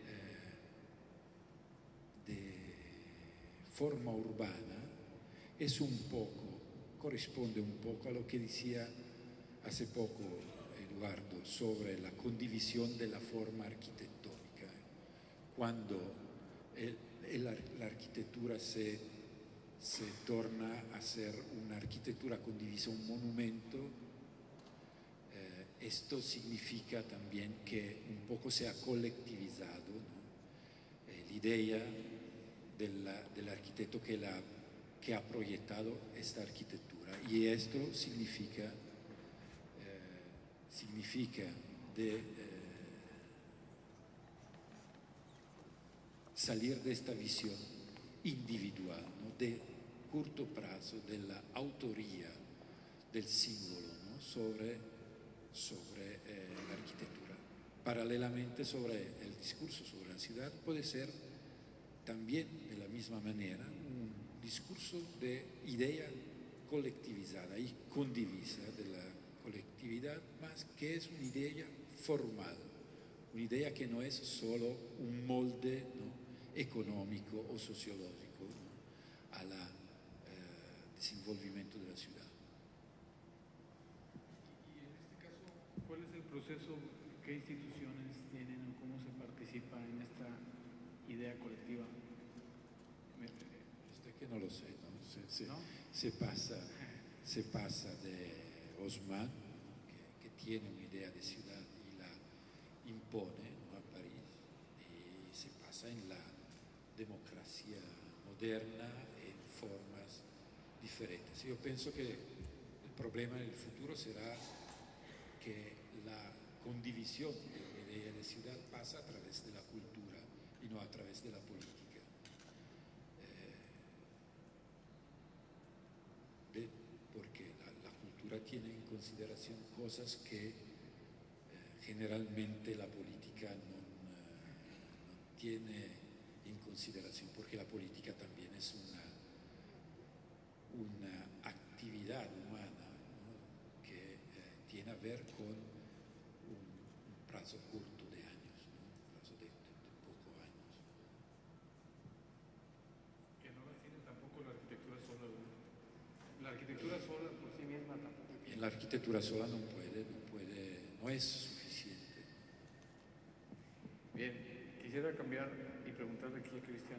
de forma urbana es un poco, corresponde un poco a lo que decía hace poco Eduardo sobre la condivisión de la forma arquitectónica. Cuando el, el, la arquitectura se, se torna a ser una arquitectura condivisa, un monumento, eh, esto significa también que un poco se ha colectivizado, ¿no?, eh, la idea del, del arquitecto que la que ha proyectado esta arquitectura. Y esto significa, eh, significa de eh, salir de esta visión individual, ¿no?, de corto plazo, de la autoría del símbolo, ¿no?, sobre, sobre eh, la arquitectura. Paralelamente, sobre el discurso sobre la ciudad puede ser también de la misma manera un discurso de idea colectivizada y condivisa de la colectividad. actividad, más que es una idea formal, una idea que no es solo un molde, ¿no?, económico o sociológico, ¿no?, al eh, desenvolvimiento de la ciudad. Y en este caso, ¿cuál es el proceso? ¿Qué instituciones tienen o cómo se participa en esta idea colectiva? Este que no lo sé, ¿no? Se, se, ¿No? se pasa, se pasa de Haussmann, que, que tiene una idea de ciudad y la impone, ¿no?, a París, y se pasa en la democracia moderna en formas diferentes. Yo pienso que el problema en el futuro será que la condivisión de la idea de ciudad pasa a través de la cultura y no a través de la política. Eh, porque la, la cultura tiene en consideración cosas que eh, generalmente la política no, no tiene en consideración, porque la política también es una, una actividad humana, ¿no?, que eh, tiene a ver con un, un plazo corto de años, ¿no?, un plazo de, de, de pocos años. Que no la tiene tampoco la arquitectura sola, ¿no? La arquitectura sola por sí misma tampoco. En la arquitectura sola no puede, no puede, no es suficiente. Bien, quisiera cambiar y preguntarle aquí a Cristian.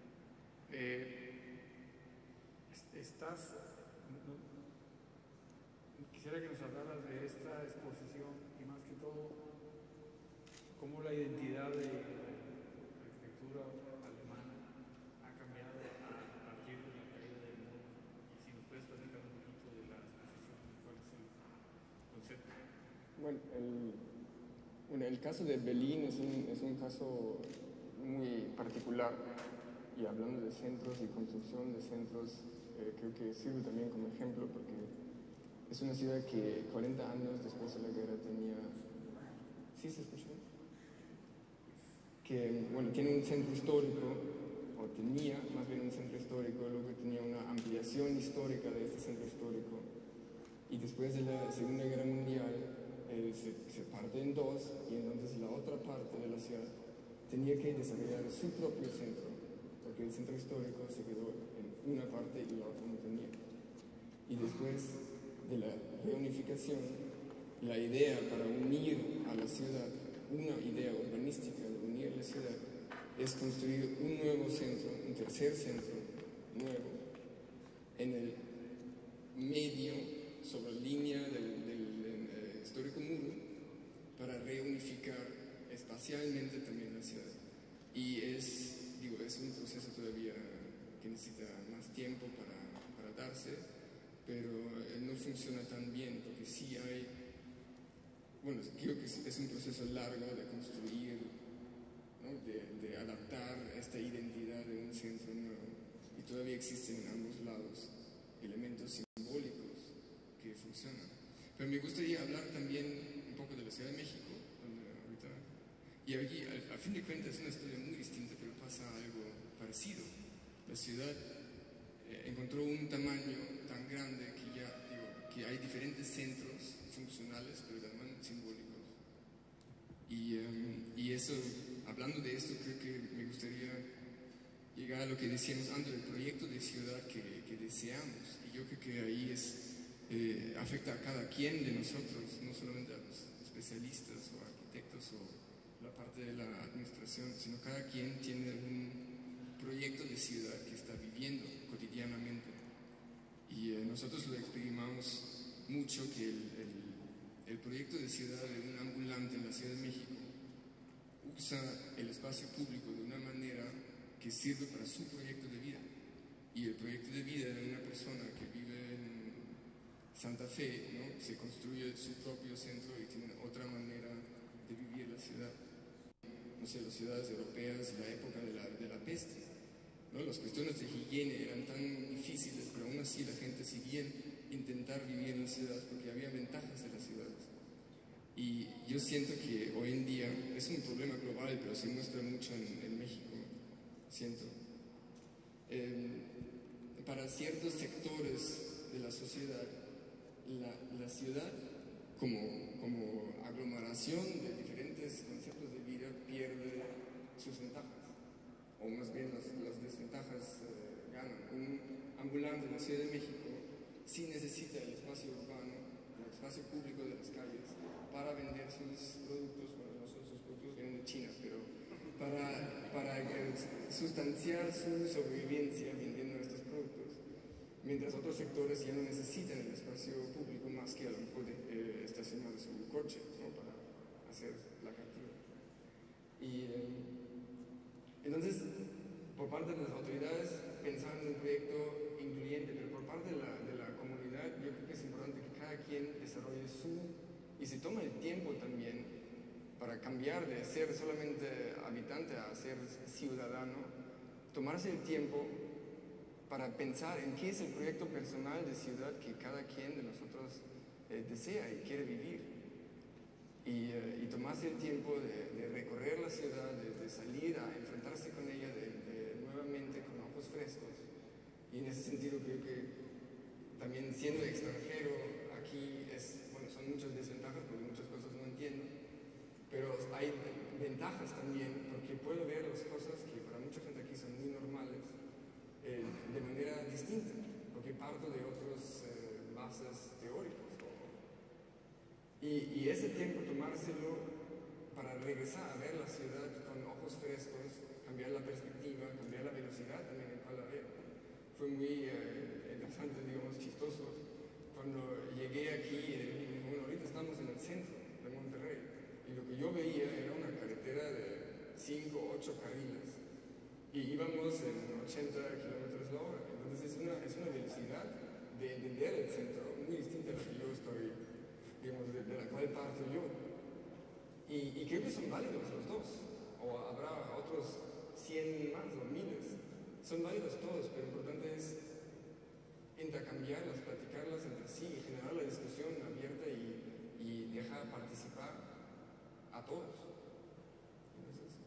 Eh, estás, no, quisiera que nos hablaras de esta exposición y más que todo, cómo la identidad de la arquitectura alemana ha cambiado a partir de la caída del muro. Y si nos puedes platicar un poquito de la exposición, cuál es el concepto. Bueno, el, bueno, el caso de Berlín es un, es un caso muy particular, y hablando de centros y construcción de centros, eh, creo que sirve también como ejemplo, porque es una ciudad que cuarenta años después de la guerra tenía... ¿Sí se escucha? Que, bueno, tiene un centro histórico, o tenía más bien un centro histórico, luego tenía una ampliación histórica de este centro histórico, y después de la Segunda Guerra Mundial eh, se, se parte en dos, y entonces la otra parte de la ciudad tenía que desarrollar su propio centro, porque el centro histórico se quedó en una parte y la otra no tenía. Y después de la reunificación, la idea para unir a la ciudad, una idea urbanística de unir la ciudad, es construir un nuevo centro, un tercer centro nuevo, en el medio, sobre la línea del, del, del eh, histórico muro, para reunificar espacialmente también la ciudad. Y es, digo, es un proceso todavía que necesita más tiempo para, para darse, pero eh, no funciona tan bien, porque sí hay, bueno, creo que es, es un proceso largo de construir, ¿no?, de, de adaptar esta identidad de un centro nuevo, y todavía existen en ambos lados elementos simbólicos que funcionan. Pero me gustaría hablar también un poco de la Ciudad de México, donde ahorita, y aquí, a, a fin de cuentas, es una historia muy distinta, pero pasa algo parecido. La ciudad eh, encontró un tamaño tan grande que ya, digo, que hay diferentes centros funcionales, pero también simbólicos. Y, um, y eso, hablando de esto, creo que me gustaría llegar a lo que decíamos antes, el proyecto de ciudad que, que deseamos. Y yo creo que ahí es, eh, afecta a cada quien de nosotros, no solamente a los especialistas o arquitectos o la parte de la administración, sino cada quien tiene un proyecto de ciudad que está viviendo cotidianamente. Y eh, nosotros lo experimentamos mucho, que el, el, el proyecto de ciudad de un ambulante en la Ciudad de México usa el espacio público de una manera que sirve para su proyecto de vida. Y el proyecto de vida de una persona que vive en Santa Fe, ¿no?, se construye su propio centro y tiene otra manera de vivir la ciudad. No sé, las ciudades europeas, la época de la, de la peste, ¿no?, las cuestiones de higiene eran tan difíciles, pero aún así la gente seguía intentar vivir en las ciudades porque había ventajas de las ciudades. Y yo siento que hoy en día es un problema global, pero se muestra mucho en, en México, siento. Eh, para ciertos sectores de la sociedad, la, la ciudad como, como aglomeración de diferentes conceptos de vida pierde sus ventajas, o más bien las, las desventajas eh, ganan. Un ambulante en la Ciudad de México sí necesita el espacio urbano, el espacio público de las calles, para vender sus productos, bueno, no son sus productos, vienen de China, pero para, para eh, sustanciar su sobrevivencia vendiendo estos productos, mientras otros sectores ya no necesitan el espacio público más que a lo mejor de, eh, estacionar su coche, ¿no?, para hacer la captura. Y eh, entonces, por parte de las autoridades, pensaban en un proyecto incluyente, pero por parte de la, de la comunidad, yo creo que es importante que cada quien desarrolle su, y se tome el tiempo también para cambiar de ser solamente habitante a ser ciudadano, tomarse el tiempo para pensar en qué es el proyecto personal de ciudad que cada quien de nosotros eh, desea y quiere vivir. Y, eh, y tomarse el tiempo de, de recorrer la ciudad, de, de salir a enfrentarse con ella de, de, nuevamente con ojos frescos. Y en ese sentido creo que también siendo extranjero aquí es, bueno, son muchas desventajas porque muchas cosas no entiendo, pero hay ventajas también porque puedo ver las cosas que para mucha gente aquí son muy normales eh, de manera distinta, porque parto de otras eh, bases teóricas. Y, y ese tiempo tomárselo para regresar a ver la ciudad con ojos frescos, cambiar la perspectiva, cambiar la velocidad también en cual la veo. Fue muy eh, interesante, digamos, chistoso. Cuando llegué aquí, eh, bueno, ahorita estamos en el centro de Monterrey, y lo que yo veía era una carretera de cinco o ocho carriles, y íbamos en ochenta kilómetros la hora. Entonces es una, es una velocidad de entender el centro muy distinta a la que yo estoy, digamos, de, de la cual parto yo. Y, y creo que son válidos los dos, o habrá otros cien más o miles. Son válidos todos, pero lo importante es intercambiarlas, platicarlas entre sí y generar la discusión abierta y, y dejar participar a todos. Entonces,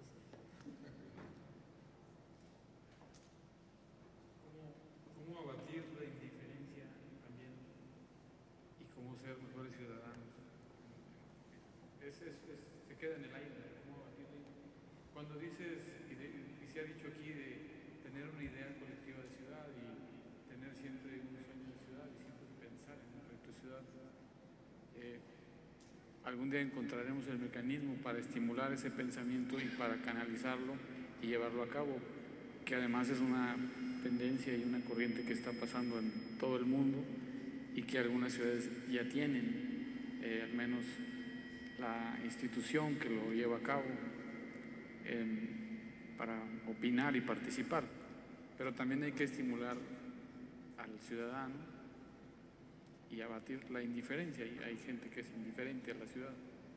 ¿Cómo, cómo abatir la indiferencia también y cómo ser mejores ciudadanos? Es, es, es, se queda en el aire, ¿cómo abatirla? Cuando dices, y, de, y se ha dicho aquí, de tener una idea colectiva de ciudad y tener siempre un sueño de ciudad y siempre pensar en un proyecto de ciudad, eh, algún día encontraremos el mecanismo para estimular ese pensamiento y para canalizarlo y llevarlo a cabo, que además es una tendencia y una corriente que está pasando en todo el mundo y que algunas ciudades ya tienen, eh, al menos la institución que lo lleva a cabo, eh, para opinar y participar. Pero también hay que estimular al ciudadano y abatir la indiferencia. Y hay gente que es indiferente a la ciudad.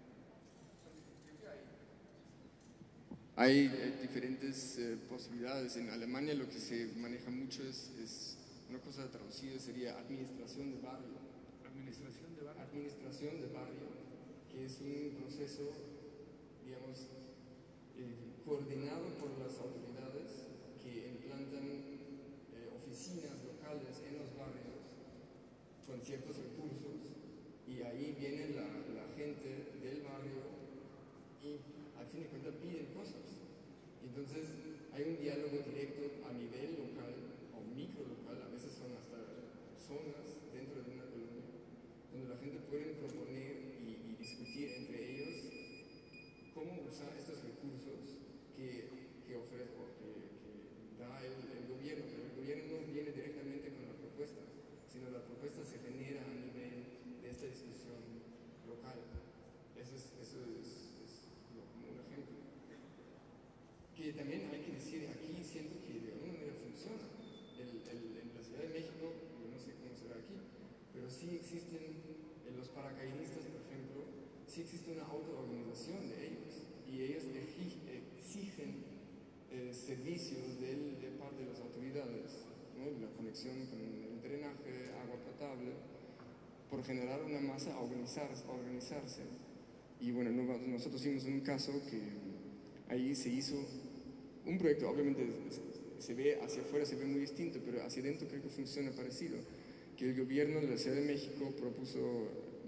Hay eh, diferentes eh, posibilidades. En Alemania lo que se maneja mucho es, es una cosa traducida sería administración de barrio. Administración de barrio. Administración de barrio, que es un proceso, digamos, eh, coordinado por las autoridades que implantan eh, oficinas locales en los barrios con ciertos recursos, y ahí viene la, la gente del barrio y al fin de cuentas piden cosas. Entonces hay un diálogo directo a nivel local o micro local, a veces son hasta zonas dentro de una colonia, donde la gente puede proponer y, y discutir entre ellos cómo usar estos recursos que, que ofrece o que, que da el, el gobierno. Pero el gobierno no viene directamente con la propuesta, sino la propuesta se genera a nivel de esta discusión local. Eso es, eso es, es como un ejemplo. Que también hay que decir, aquí siento que de alguna manera funciona. El, el, en la Ciudad de México, yo no sé cómo será aquí, pero sí existen, en los paracaidistas, por ejemplo, sí existe una autoorganización de ellos, y ellos exigen eh, servicios del, de parte de las autoridades, ¿no? La conexión con el drenaje, agua potable, por generar una masa a organizarse, a organizarse. Y bueno, nosotros hicimos un caso que ahí se hizo un proyecto, obviamente se ve hacia afuera, se ve muy distinto, pero hacia adentro creo que funciona parecido, que el gobierno de la Ciudad de México propuso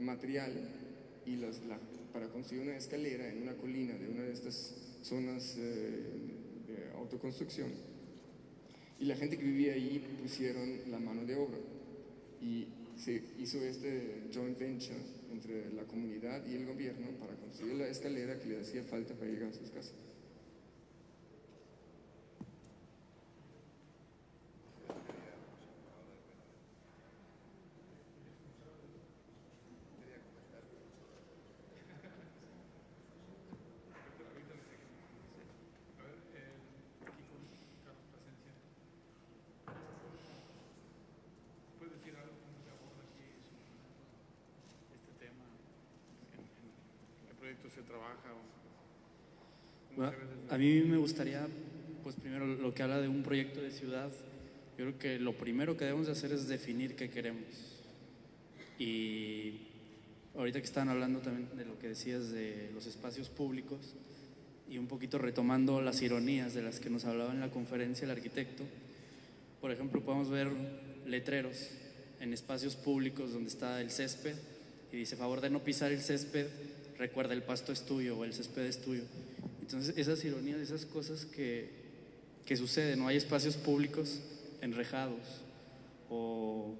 material y las, la, para construir una escalera en una colina de una de estas zonas eh, de autoconstrucción. Y la gente que vivía ahí pusieron la mano de obra y se hizo este joint venture entre la comunidad y el gobierno para construir la escalera que le hacía falta para llegar a sus casas. Se trabaja? Bueno, a mí me gustaría, pues primero, lo que habla de un proyecto de ciudad, yo creo que lo primero que debemos de hacer es definir qué queremos. Y ahorita que estaban hablando también de lo que decías de los espacios públicos y un poquito retomando las ironías de las que nos hablaba en la conferencia el arquitecto, por ejemplo, podemos ver letreros en espacios públicos donde está el césped y dice, favor de no pisar el césped, recuerda, el pasto es tuyo o el césped es tuyo. Entonces, esas ironías, esas cosas que, que suceden, ¿no? Hay espacios públicos enrejados, o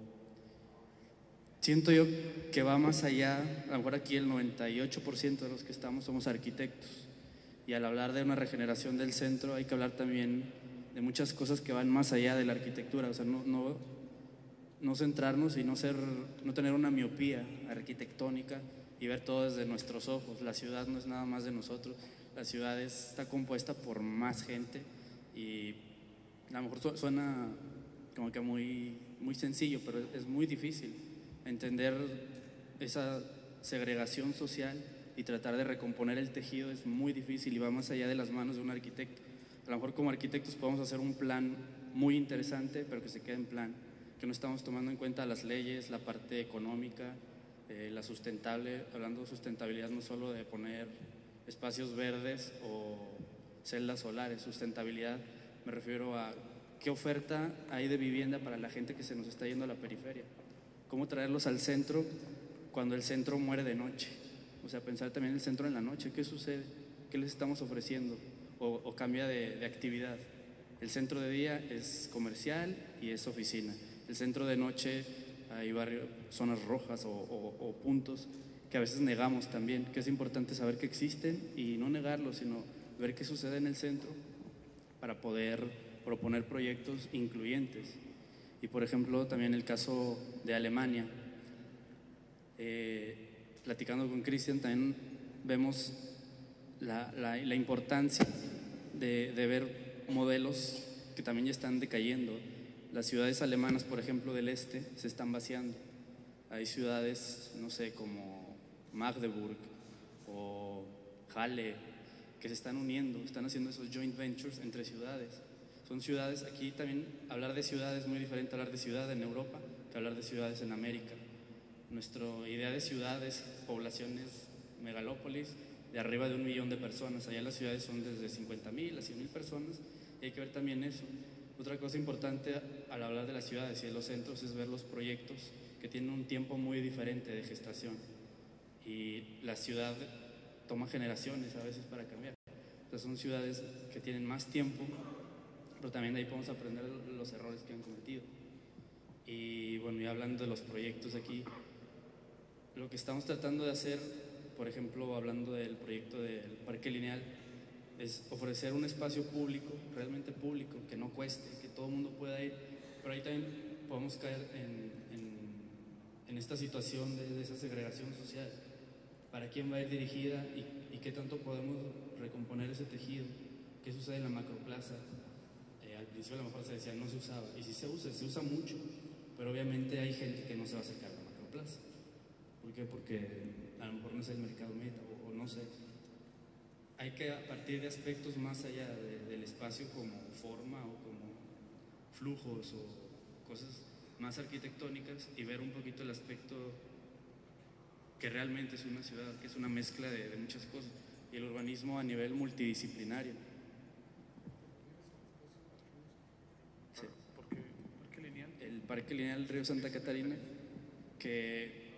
siento yo que va más allá. A lo mejor aquí el noventa y ocho por ciento de los que estamos somos arquitectos, y al hablar de una regeneración del centro hay que hablar también de muchas cosas que van más allá de la arquitectura. O sea, no, no, no centrarnos y no, ser, no tener una miopía arquitectónica y ver todo desde nuestros ojos. La ciudad no es nada más de nosotros, la ciudad está compuesta por más gente, y a lo mejor suena como que muy, muy sencillo, pero es muy difícil entender esa segregación social y tratar de recomponer el tejido. Es muy difícil y va más allá de las manos de un arquitecto. A lo mejor como arquitectos podemos hacer un plan muy interesante, pero que se quede en plan, que no estamos tomando en cuenta las leyes, la parte económica, Eh, la sustentable, hablando de sustentabilidad, no solo de poner espacios verdes o celdas solares. Sustentabilidad me refiero a qué oferta hay de vivienda para la gente que se nos está yendo a la periferia, cómo traerlos al centro cuando el centro muere de noche. O sea, pensar también el centro en la noche, qué sucede, qué les estamos ofreciendo, o, o cambia de, de actividad. El centro de día es comercial y es oficina, el centro de noche hay barrios, zonas rojas o, o, o puntos que a veces negamos también, que es importante saber que existen y no negarlos, sino ver qué sucede en el centro para poder proponer proyectos incluyentes. Y por ejemplo, también el caso de Alemania, eh, platicando con Cristian, también vemos la, la, la importancia de, de ver modelos que también ya están decayendo. Las ciudades alemanas, por ejemplo, del este, se están vaciando. Hay ciudades, no sé, como Magdeburg o Halle, que se están uniendo, están haciendo esos joint ventures entre ciudades. Son ciudades, aquí también hablar de ciudades es muy diferente a hablar de ciudad en Europa que hablar de ciudades en América. Nuestra idea de ciudades, poblaciones, megalópolis, de arriba de un millón de personas. Allá las ciudades son desde cincuenta mil a cien mil personas, y hay que ver también eso. Otra cosa importante al hablar de las ciudades y de los centros es ver los proyectos que tienen un tiempo muy diferente de gestación, y la ciudad toma generaciones a veces para cambiar. Entonces son ciudades que tienen más tiempo, pero también de ahí podemos aprender los errores que han cometido. Y bueno, ya hablando de los proyectos aquí, lo que estamos tratando de hacer, por ejemplo, hablando del proyecto del Parque Lineal, es ofrecer un espacio público, realmente público, que no cueste, que todo el mundo pueda ir, pero ahí también podemos caer en, en, en esta situación de, de esa segregación social. ¿Para quién va a ir dirigida y, y qué tanto podemos recomponer ese tejido? ¿Qué sucede en la macroplaza? Eh, al principio a lo mejor se decía no se usaba, y sí se usa, se usa mucho, pero obviamente hay gente que no se va a acercar a la macroplaza. ¿Por qué? Porque a lo mejor no es el mercado meta, o, o no sé. Hay que, a partir de aspectos más allá de, del espacio como forma o como flujos o cosas más arquitectónicas, y ver un poquito el aspecto que realmente es una ciudad, que es una mezcla de, de muchas cosas, y el urbanismo a nivel multidisciplinario. Sí. ¿Por qué? ¿Parque Lineal? El Parque Lineal Río Santa Catarina, que,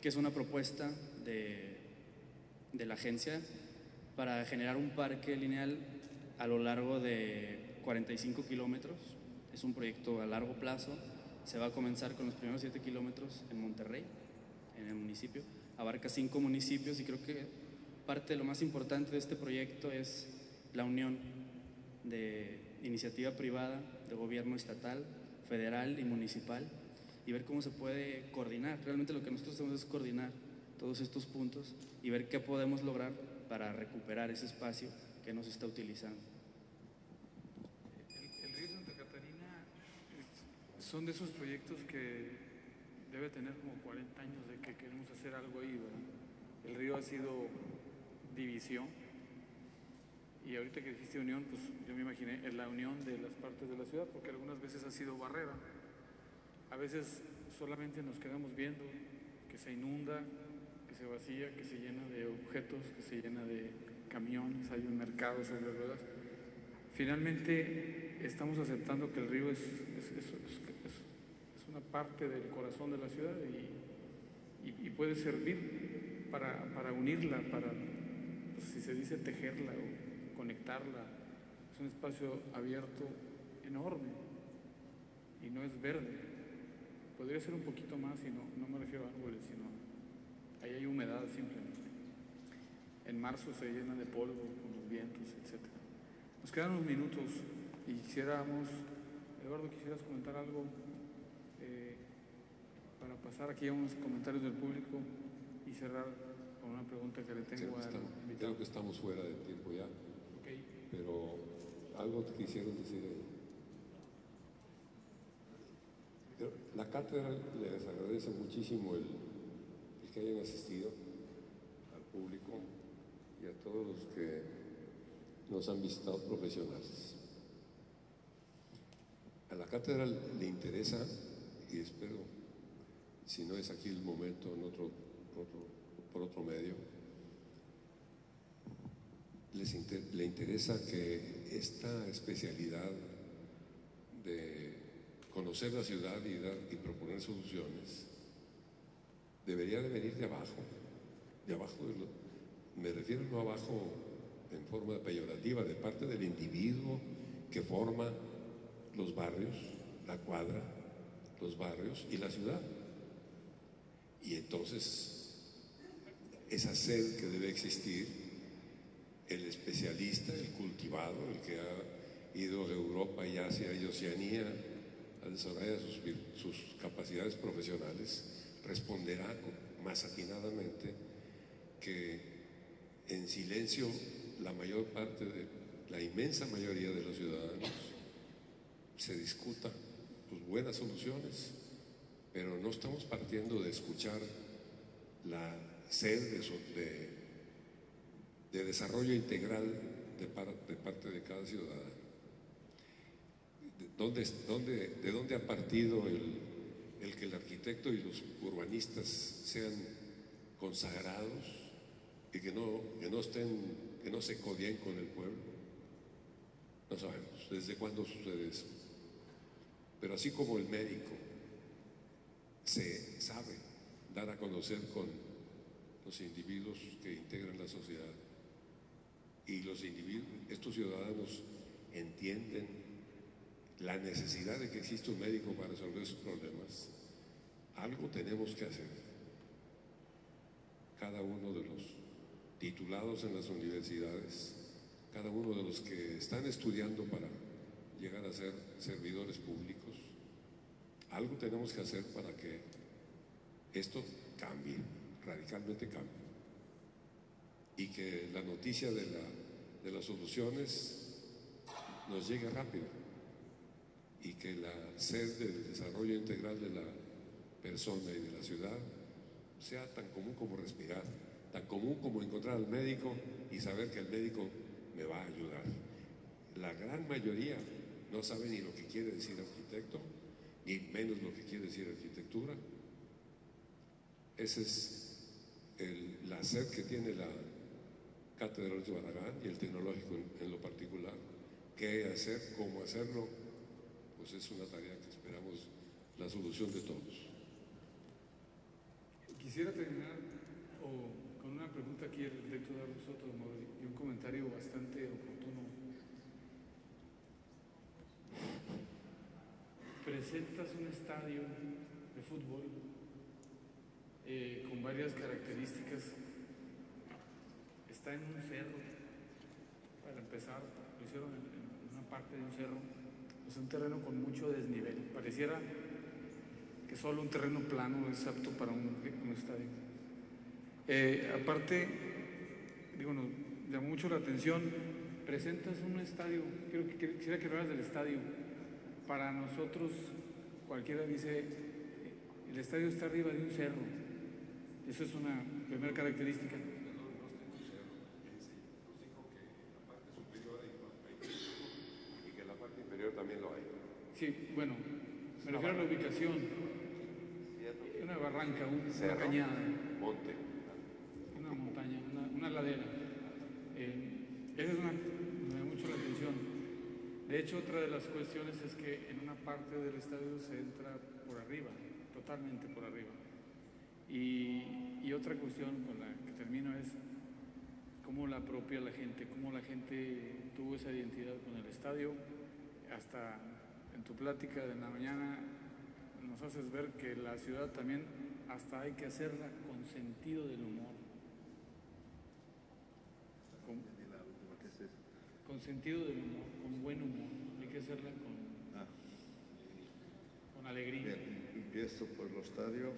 que es una propuesta de, de la agencia para generar un parque lineal a lo largo de cuarenta y cinco kilómetros. Es un proyecto a largo plazo. Se va a comenzar con los primeros siete kilómetros en Monterrey, en el municipio. Abarca cinco municipios y creo que parte de lo más importante de este proyecto es la unión de iniciativa privada, de gobierno estatal, federal y municipal, y ver cómo se puede coordinar. Realmente lo que nosotros hacemos es coordinar todos estos puntos y ver qué podemos lograr para recuperar ese espacio que no se está utilizando. El, el río Santa Catarina es, son de esos proyectos que debe tener como cuarenta años de que queremos hacer algo ahí, ¿verdad? El río ha sido división y ahorita que dijiste unión, pues yo me imaginé es la unión de las partes de la ciudad, porque algunas veces ha sido barrera. A veces solamente nos quedamos viendo que se inunda, que se vacía, que se llena de objetos, que se llena de camiones, hay un mercado sobre ruedas. Finalmente estamos aceptando que el río es, es, es, es, es una parte del corazón de la ciudad y, y, y puede servir para, para unirla, para, pues, si se dice, tejerla o conectarla. Es un espacio abierto enorme y no es verde. Podría ser un poquito más y no, no me refiero a árboles, sino ahí hay humedad simplemente. En marzo se llena de polvo con los vientos, etcétera. Nos quedan unos minutos y quisiéramos, Eduardo, ¿quisieras comentar algo eh, para pasar aquí a unos comentarios del público y cerrar con una pregunta que le tengo sí, a estamos, creo que estamos fuera de tiempo ya, okay. Pero algo te quisieron decir ahí. La cátedra les agradece muchísimo el, el que hayan asistido, al público y a todos los que nos han visitado profesionales. A la cátedra le interesa, y espero, si no es aquí el momento, en otro, otro, por otro medio, les inter, le interesa que esta especialidad de conocer la ciudad y, dar, y proponer soluciones debería de venir de abajo, de abajo, de lo, me refiero no abajo en forma peyorativa, de parte del individuo que forma los barrios, la cuadra, los barrios y la ciudad. Y entonces esa sed que debe existir, el especialista, el cultivado, el que ha ido a Europa y Asia y Oceanía a desarrollar sus, sus capacidades profesionales, responderá más atinadamente que en silencio la mayor parte de la inmensa mayoría de los ciudadanos se discuta pues, buenas soluciones, pero no estamos partiendo de escuchar la sed de, de, de desarrollo integral de, par, de parte de cada ciudadano. ¿Dónde, dónde, ¿De dónde ha partido el, el que el arquitecto y los urbanistas sean consagrados y que no, que no estén, que no se codien con el pueblo? No sabemos desde cuándo sucede eso. Pero así como el médico se sabe dar a conocer con los individuos que integran la sociedad y los individuos, estos ciudadanos entienden la necesidad de que exista un médico para resolver sus problemas, algo tenemos que hacer. Cada uno de los titulados en las universidades, cada uno de los que están estudiando para llegar a ser servidores públicos, algo tenemos que hacer para que esto cambie, radicalmente cambie, y que la noticia de, la, de las soluciones nos llegue rápido, y que la sed del desarrollo integral de la persona y de la ciudad sea tan común como respirar, tan común como encontrar al médico y saber que el médico me va a ayudar. La gran mayoría no sabe ni lo que quiere decir arquitecto, ni menos lo que quiere decir arquitectura. Esa es el, la sed que tiene la Cátedra Luis Barragán y el Tecnológico en, en lo particular. ¿Qué hacer? ¿Cómo hacerlo? Pues es una tarea que esperamos la solución de todos. Quisiera terminar o, con una pregunta aquí al arquitecto Dardo Soto y un comentario bastante oportuno. Presentas un estadio de fútbol eh, con varias características. Está en un cerro, para empezar, lo hicieron en, en una parte de un cerro. Es un terreno con mucho desnivel. Pareciera que solo un terreno plano es apto para un, un estadio. Eh, aparte, digo, nos llamó mucho la atención, presentas un estadio, quiero que, quisiera que hablaras del estadio. Para nosotros, cualquiera dice, el estadio está arriba de un cerro. Eso es una primera característica. Y que en la parte inferior también lo hay. Sí, bueno, me refiero a la ubicación. Una barranca, un, una cañada. Monte. Una montaña, una, una ladera. Eh, esa es una, me da mucho la atención. De hecho, otra de las cuestiones es que en una parte del estadio se entra por arriba, totalmente por arriba. Y, y otra cuestión con la que termino es cómo la apropia la gente, cómo la gente tuvo esa identidad con el estadio. Hasta en tu plática de la mañana nos haces ver que la ciudad también hasta hay que hacerla con sentido del humor. Con, con sentido del humor, con buen humor. Hay que hacerla con, ah. con alegría. Bien, empiezo por el estadio.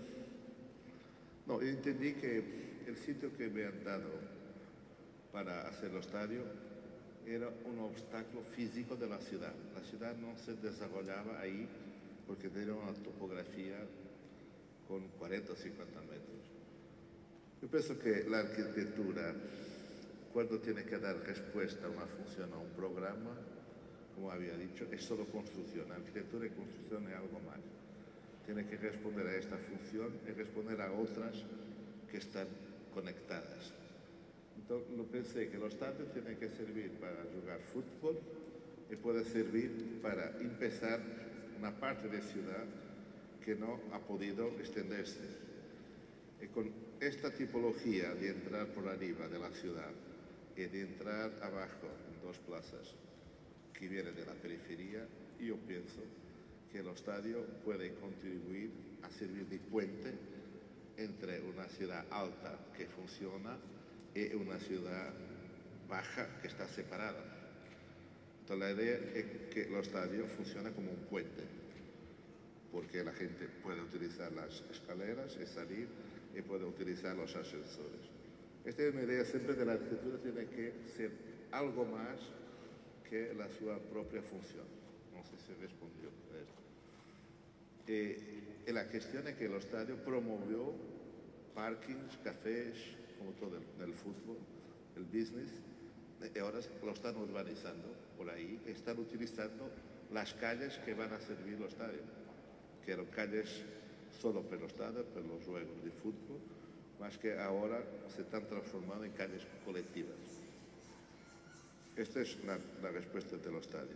No, entendí que el sitio que me han dado para hacer el estadio era un obstáculo físico de la ciudad. La ciudad no se desarrollaba ahí porque tenía una topografía con cuarenta o cincuenta metros. Yo pienso que la arquitectura, cuando tiene que dar respuesta a una función, a un programa, como había dicho, es solo construcción. Arquitectura y construcción es algo más. Tiene que responder a esta función y responder a otras que están conectadas. Entonces, lo pensé que el estadio tiene que servir para jugar fútbol y puede servir para empezar una parte de ciudad que no ha podido extenderse. Y con esta tipología de entrar por arriba de la ciudad y de entrar abajo en dos plazas que vienen de la periferia, yo pienso que el estadio puede contribuir a servir de puente entre una ciudad alta que funciona y una ciudad baja que está separada. Entonces la idea es que el estadio funcione como un puente, porque la gente puede utilizar las escaleras y salir y puede utilizar los ascensores. Esta es una idea siempre de la arquitectura, tiene que ser algo más que la su propia función. No sé si respondió a esto. Eh, y la cuestión es que el estadio promovió parkings, cafés, como todo el, el fútbol, el business, y ahora lo están urbanizando por ahí, están utilizando las calles que van a servir el estadio, que eran calles solo para el estadio, para los juegos de fútbol, más que ahora se están transformando en calles colectivas. Esta es la, la respuesta del estadio.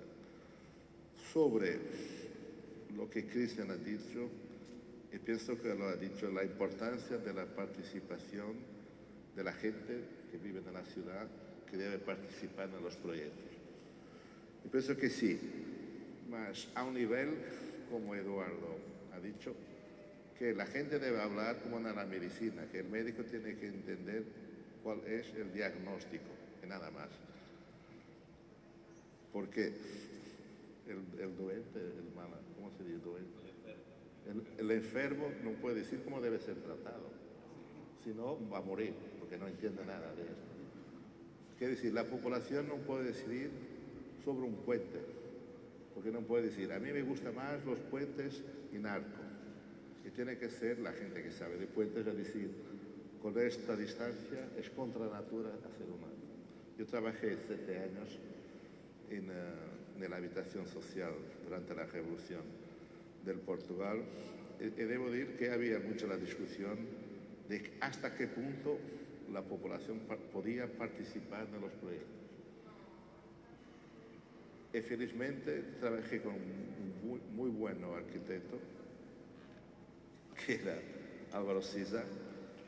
Sobre lo que Cristian ha dicho, y pienso que lo ha dicho, la importancia de la participación de la gente que vive en la ciudad, que debe participar en los proyectos. Y pienso que sí, mas a un nivel, como Eduardo ha dicho, que la gente debe hablar como en la medicina, que el médico tiene que entender cuál es el diagnóstico, y nada más. Porque el, el doente, el mala, ¿cómo se dice doente? El, el enfermo no puede decir cómo debe ser tratado, si no va a morir, porque no entiende nada de esto. Quiere decir, la población no puede decidir sobre un puente, porque no puede decir, a mí me gustan más los puentes en arco. Y tiene que ser la gente que sabe de puentes a decir, con esta distancia es contra natura hacer un arco. Yo trabajé siete años en, uh, en la habitación social durante la Revolución del Portugal y, y debo decir que había mucha la discusión de hasta qué punto la población par podía participar en los proyectos. Y felizmente trabajé con un muy, muy buen arquitecto, que era Álvaro Siza,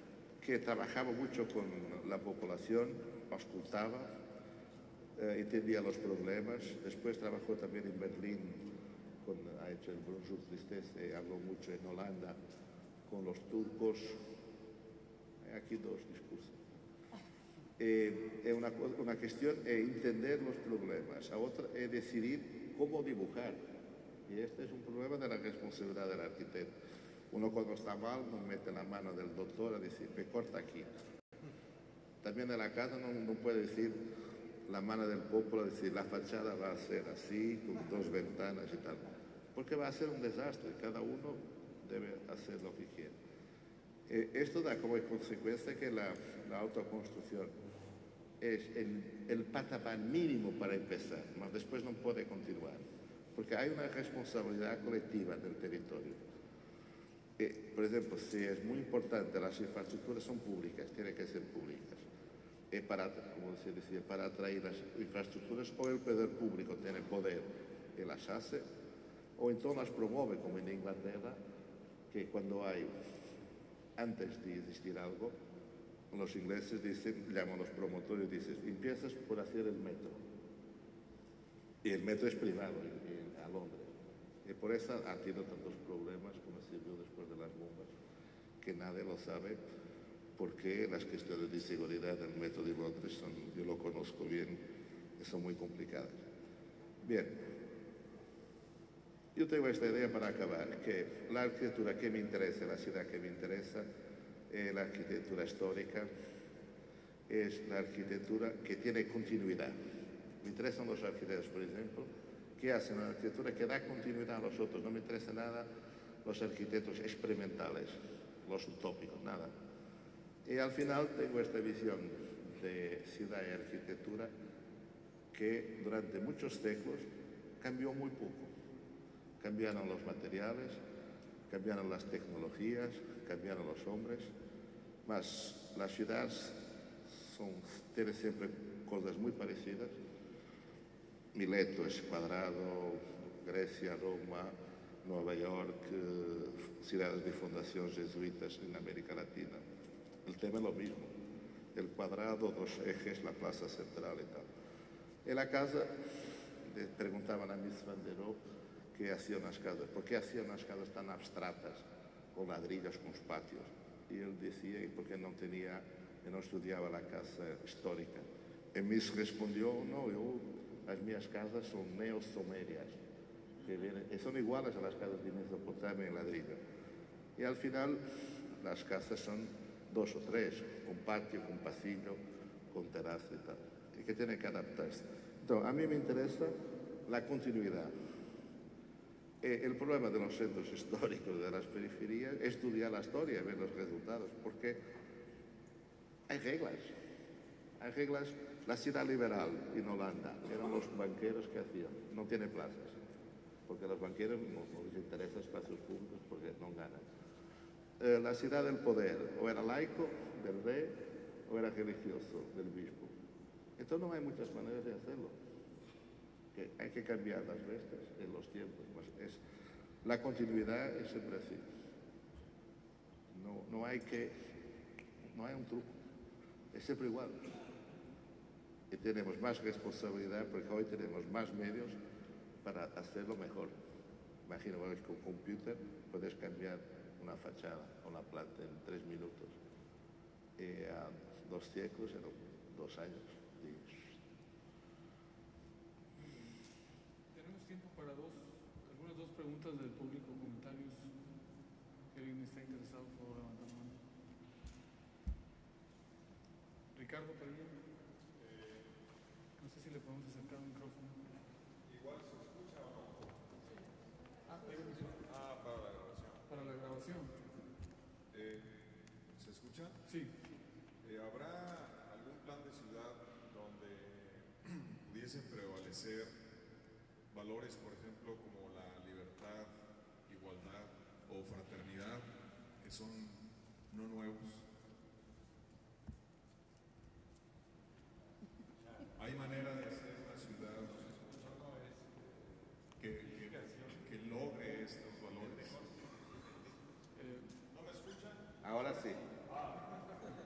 que trabajaba mucho con la población, auscultaba, eh, entendía los problemas. Después trabajó también en Berlín, con, ha hecho el Bonjour Tristesse, habló mucho en Holanda con los turcos. Aquí dos discursos. Eh, es una, una cuestión es entender los problemas, a otra es decidir cómo dibujar. Y este es un problema de la responsabilidad del arquitecto. Uno cuando está mal no mete la mano del doctor a decir, me corta aquí. También en la casa no, no puede decir la mano del pueblo, decir la fachada va a ser así, con dos ventanas y tal. Porque va a ser un desastre, cada uno debe hacer lo que quiere. Eh, esto da como consecuencia que la, la autoconstrucción es el, el patamar mínimo para empezar, pero después no puede continuar, porque hay una responsabilidad colectiva del territorio. Eh, por ejemplo, si es muy importante, las infraestructuras son públicas, tienen que ser públicas. Eh, para, como se decía, para atraer las infraestructuras, o el poder público tiene poder y las hace, o entonces las promueve, como en Inglaterra, que cuando hay, antes de existir algo, los ingleses dicen, llaman los promotores y dicen, empiezas por hacer el metro. Y el metro es privado en, en, a Londres. Y por eso ha tenido tantos problemas como se vio después de las bombas, que nadie lo sabe, porque las cuestiones de seguridad del metro de Londres son, yo lo conozco bien, y son muy complicadas. Bien, yo tengo esta idea para acabar, que la arquitectura que me interesa, la ciudad que me interesa, es la arquitectura histórica, es la arquitectura que tiene continuidad. Me interesan los arquitectos, por ejemplo, que hacen una arquitectura que da continuidad a los otros. No me interesa nada los arquitectos experimentales, los utópicos, nada. Y al final tengo esta visión de ciudad y arquitectura que durante muchos siglos cambió muy poco. Cambiaron los materiales, cambiaron las tecnologías, cambiaron los hombres, mas las ciudades son, tienen siempre cosas muy parecidas. Mileto es cuadrado, Grecia, Roma, Nueva York, eh, ciudades de fundación jesuitas en América Latina. El tema es lo mismo, el cuadrado, dos ejes, la plaza central y tal. En la casa, le preguntaban a Miss Van der Rohe qué hacían las casas, por qué hacían las casas tan abstractas, con ladrillos, con patios. Y él decía, ¿y por qué no tenía, no estudiaba la casa histórica? Y Miss respondió, no, yo... Las mías casas son neosumerias, que vienen, y son iguales a las casas de Mesopotamia en ladrillo. Y al final, las casas son dos o tres, con patio, con pasillo, con terraza y tal, y que tienen que adaptarse. Entonces, a mí me interesa la continuidad. Eh, el problema de los centros históricos de las periferias es estudiar la historia, ver los resultados, porque hay reglas. Hay reglas. La ciudad liberal en Holanda eran los banqueros que hacían, no tiene plazas, porque a los banqueros no, no les interesa espacios públicos porque no ganan. Eh, la ciudad del poder, o era laico del rey, o era religioso del obispo. Entonces no hay muchas maneras de hacerlo. Que hay que cambiar las vestes en los tiempos. Pues es, la continuidad es siempre así. No, no hay que, no hay un truco, es siempre igual. Y tenemos más responsabilidad porque hoy tenemos más medios para hacerlo mejor. Imagino que con un computer puedes cambiar una fachada o una planta en tres minutos. Y a dos siglos en dos años. Y... Tenemos tiempo para dos, algunas dos preguntas del público, comentarios. Si alguien está interesado, por favor, levantar la mano. Ricardo Padilla. No sé si le podemos acercar un micrófono. ¿Igual se escucha o no? Ah, ah para la grabación. Para la grabación. Eh, ¿Se escucha? Sí. Eh, ¿Habrá algún plan de ciudad donde pudiesen prevalecer valores, por ejemplo, como la libertad, igualdad o fraternidad, que son no nuevos? ¿Hay manera de hacer una ciudad que, que, que logre estos valores? Ahora sí.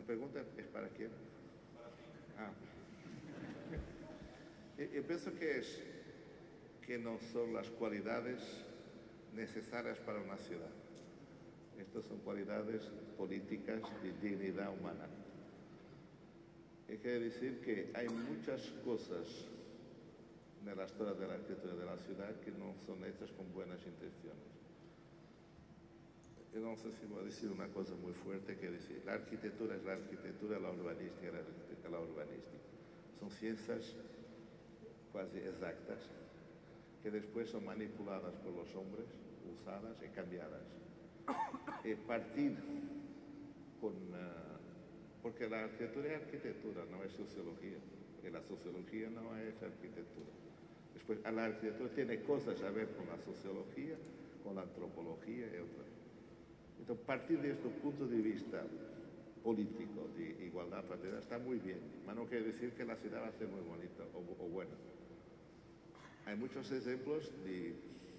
pregunta es para quién? Ah. Yo pienso que, es, que no son las cualidades necesarias para una ciudad. Estas son cualidades políticas de dignidad humana. Quiere decir que hay muchas cosas en la historia de la arquitectura de la ciudad que no son hechas con buenas intenciones. Yo no sé si voy a decir una cosa muy fuerte, que decir, la arquitectura es la arquitectura, la urbanística es la urbanística. Son ciencias quasi exactas que después son manipuladas por los hombres, usadas y cambiadas. Y partir con... Uh, porque la arquitectura es arquitectura, no es sociología. Y la sociología no es arquitectura. Después, la arquitectura tiene cosas a ver con la sociología, con la antropología y otras. Entonces, partir de este punto de vista político, de igualdad fraternal, está muy bien. Pero no quiere decir que la ciudad va a ser muy bonita o, o buena. Hay muchos ejemplos de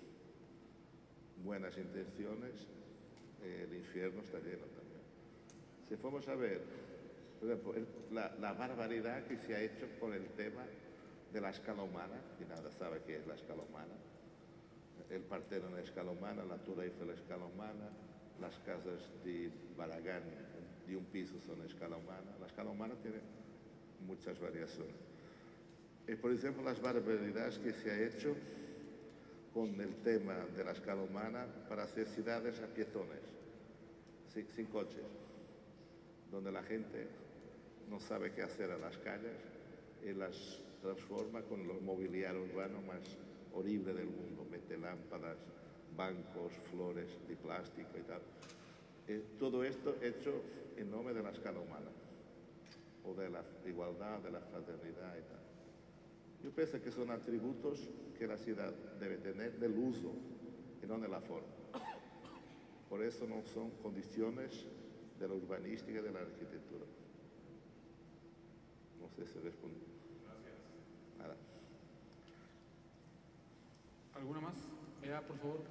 buenas intenciones. El infierno está lleno también. Si fuéramos a ver, por ejemplo, el, la, la barbaridad que se ha hecho con el tema de la escala humana, y nada sabe qué es la escala humana, el Partenón en escala humana, la Torre Eiffel en escala humana, las casas de Barragán de un piso son en escala humana. La escala humana tiene muchas variaciones. Y, por ejemplo, las barbaridades que se ha hecho con el tema de la escala humana para hacer ciudades a pietones, sin, sin coches, donde la gente no sabe qué hacer a las calles y las transforma con el mobiliario urbano más horrible del mundo. Mete lámparas, bancos, flores de plástico y tal. Eh, todo esto hecho en nombre de la escala humana, o de la igualdad, de la fraternidad y tal. Yo pienso que son atributos que la ciudad debe tener del uso y no de la forma. Por eso no son condiciones de la urbanística y de la arquitectura. No sé si respondo. Gracias. Nada. ¿Alguna más? Vea, por favor.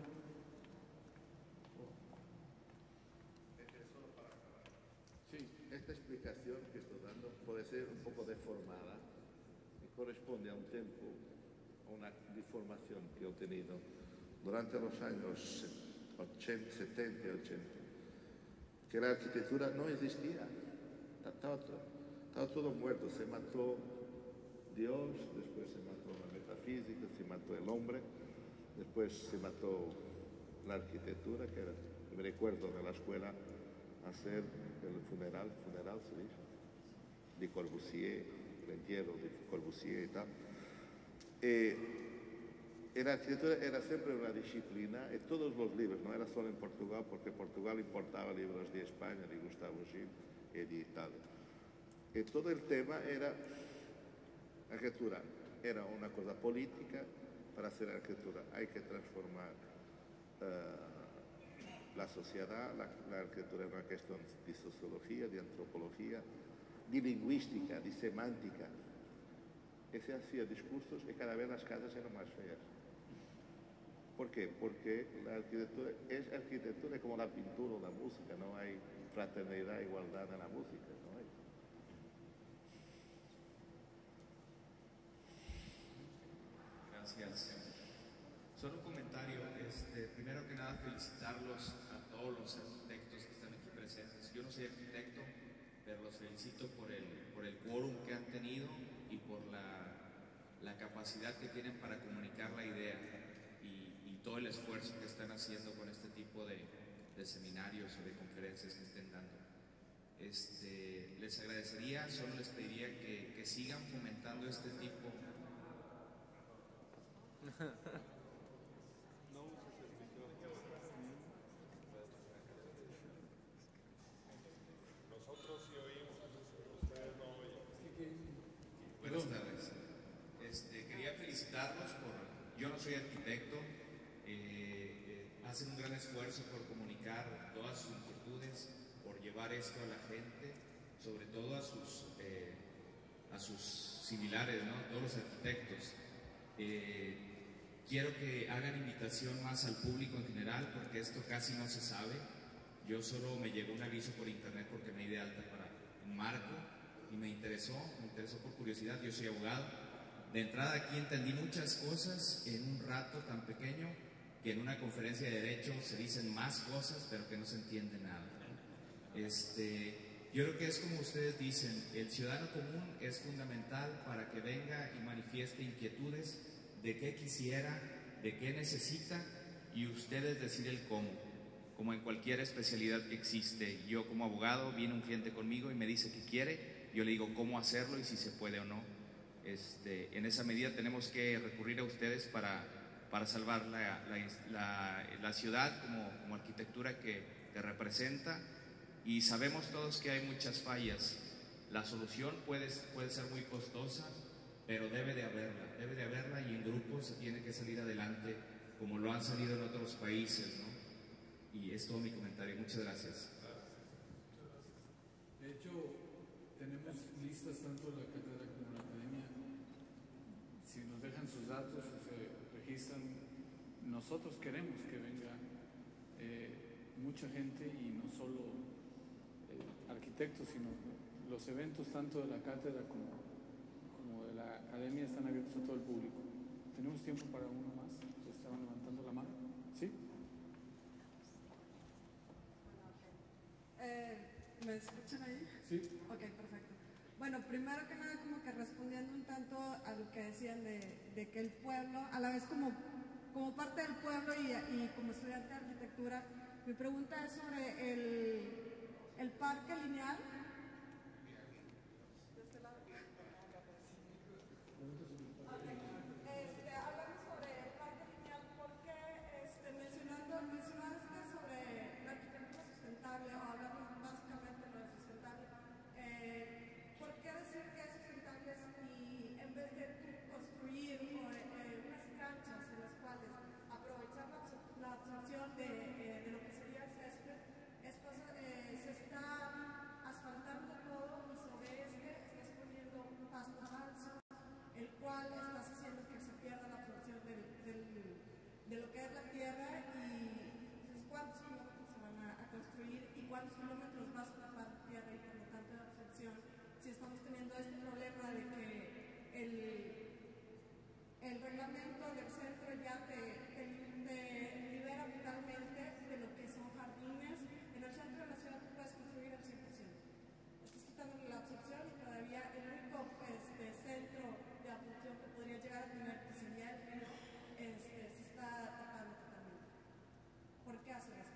Sí, esta explicación que estoy dando puede ser un poco deformada y corresponde a un tiempo, a una deformación que he tenido durante los años ochenta, setenta y ochenta, que la arquitectura no existía, estaba todo, estaba todo muerto, se mató Dios, después se mató la metafísica, se mató el hombre, después se mató la arquitectura, que era, me recuerdo de la escuela hacer el funeral, funeral se dice, de Corbusier, el entierro de Corbusier y tal. Eh, la arquitectura era siempre una disciplina, y todos los libros, no era solo en Portugal, porque Portugal importaba libros de España, de Gustavo Gil y de Italia. Y todo el tema era arquitectura, era una cosa política. Para hacer arquitectura hay que transformar uh, la sociedad, la, la arquitectura es una cuestión de sociología, de antropología, de lingüística, de semántica. Y se hacía discursos y cada vez las casas eran más feas. ¿Por qué? Porque la arquitectura es arquitectura como la pintura o la música, no hay fraternidad, igualdad en la música, no hay. Gracias. Solo un comentario. Este, primero que nada, felicitarlos a todos los arquitectos que están aquí presentes. Yo no soy arquitecto, pero los felicito por el, por el quórum que han tenido y por la, la capacidad que tienen para comunicar la idea y, y todo el esfuerzo que están haciendo con este tipo de, de seminarios o de conferencias que estén dando. Este, les agradecería, solo les pediría que, que sigan fomentando este tipo. Nosotros sí oímos, ustedes no oyen. Buenas tardes. Este, quería felicitarlos por, yo no soy arquitecto, eh, eh, hacen un gran esfuerzo por comunicar todas sus inquietudes, por llevar esto a la gente, sobre todo a sus, eh, a sus similares, ¿no? Todos los arquitectos. Eh, Quiero que hagan invitación más al público en general, porque esto casi no se sabe. Yo solo me llegó un aviso por internet porque me di de alta para un marco y me interesó, me interesó por curiosidad. Yo soy abogado. De entrada aquí entendí muchas cosas en un rato tan pequeño que en una conferencia de derecho se dicen más cosas pero que no se entiende nada. Este, yo creo que es como ustedes dicen, el ciudadano común es fundamental para que venga y manifieste inquietudes de qué quisiera, de qué necesita, y ustedes deciden el cómo, como en cualquier especialidad que existe. Yo como abogado, viene un cliente conmigo y me dice que quiere, yo le digo cómo hacerlo y si se puede o no. Este, en esa medida tenemos que recurrir a ustedes para, para salvar la, la, la, la ciudad como, como arquitectura que, que representa, y sabemos todos que hay muchas fallas. La solución puede, puede ser muy costosa, pero debe de haberla, debe de haberla y en grupo se tiene que salir adelante como lo han salido en otros países, ¿no? Y es todo mi comentario. Muchas gracias. De hecho, tenemos listas tanto la cátedra como la academia. Si nos dejan sus datos, se registran. Nosotros queremos que venga eh, mucha gente y no solo eh, arquitectos, sino los eventos tanto de la cátedra como, como de la academia están abiertos a todo el público. ¿Tenemos tiempo para uno más? ¿Se estaban levantando la mano? ¿Sí? Eh, ¿Me escuchan ahí? Sí. Ok, perfecto. Bueno, primero que nada, como que respondiendo un tanto a lo que decían de, de que el pueblo, a la vez como, como parte del pueblo y, y como estudiante de arquitectura, mi pregunta es sobre el, el parque lineal. De este lado. Este, hablando sobre el parque lineal, porque este, mencionando, mencionaste sobre la arquitectura sustentable, o hablando básicamente de lo de sustentable, eh, ¿por qué decir que es sustentable si en vez de tú construir o, eh, unas canchas en las cuales aprovechar la, la absorción de, eh, de lo que sería el césped, es cosa, eh, se está asfaltando todo y sobre este estás poniendo pasto falso, el cual estás haciendo que se pierda la absorción del, del, de lo que es la tierra, y pues, cuántos kilómetros se van a, a construir y cuántos kilómetros va a solapar la tierra y por lo tanto la absorción, si estamos teniendo este problema de que el, el reglamento del centro ya te, te, te libera totalmente de lo que son jardines. En el centro de la ciudad tú puedes construir al cien por ciento. Estás quitándole la absorción y todavía el único este, centro de absorción que podría llegar a tener, que sería el río, este, se está tapando totalmente. ¿Por qué hacer eso?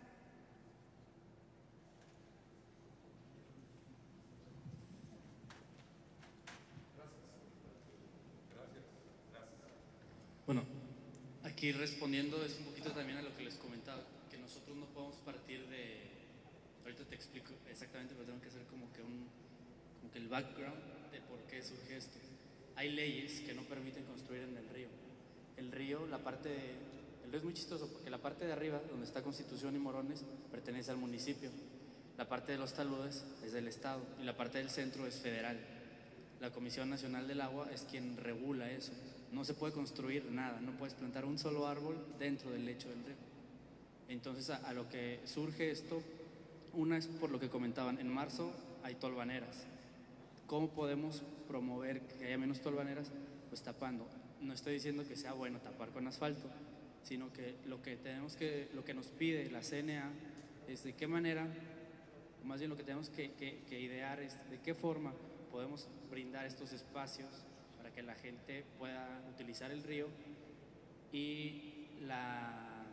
Bueno, aquí respondiendo es un poquito también a lo que les comentaba, que nosotros no podemos partir de, ahorita te explico exactamente, pero tengo que hacer como que un, como que el background de por qué surge esto. Hay leyes que no permiten construir en el río. El río, la parte, de, el río es muy chistoso porque la parte de arriba, donde está Constitución y Morones, pertenece al municipio. La parte de los taludes es del estado y la parte del centro es federal. La Comisión Nacional del Agua es quien regula eso. No se puede construir nada, no puedes plantar un solo árbol dentro del lecho del río. Entonces, a, a lo que surge esto, una es por lo que comentaban, en marzo hay tolvaneras. ¿Cómo podemos promover que haya menos tolvaneras? Pues tapando. No estoy diciendo que sea bueno tapar con asfalto, sino que lo que tenemos que, lo que nos pide la C N A es de qué manera, o más bien lo que tenemos que, que, que idear es de qué forma podemos brindar estos espacios para que la gente pueda utilizar el río. Y la,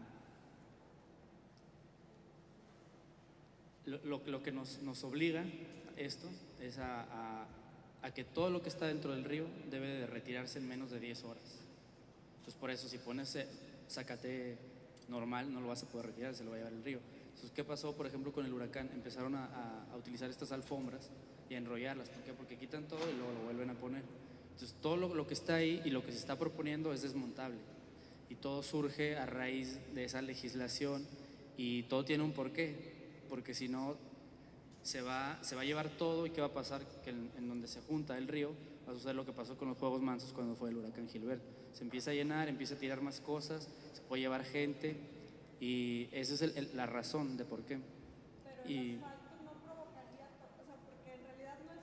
lo, lo, lo que nos, nos obliga esto es a, a, a que todo lo que está dentro del río debe de retirarse en menos de diez horas. Entonces por eso si pones zacate normal no lo vas a poder retirar, se lo va a llevar el río. Entonces, ¿qué pasó por ejemplo con el huracán? Empezaron a, a, a utilizar estas alfombras y a enrollarlas. ¿Por qué? Porque quitan todo y luego lo vuelven a poner. Entonces todo lo, lo que está ahí y lo que se está proponiendo es desmontable. Y todo surge a raíz de esa legislación y todo tiene un porqué. Porque si no, se va, se va a llevar todo. ¿Y qué va a pasar? Que en, en donde se junta el río va a suceder lo que pasó con los Juegos Mansos cuando fue el huracán Gilberto. Se empieza a llenar, empieza a tirar más cosas, se puede llevar gente y esa es el, el, la razón de por qué. Pero y, el asfalto no provocaría, o sea, porque en realidad no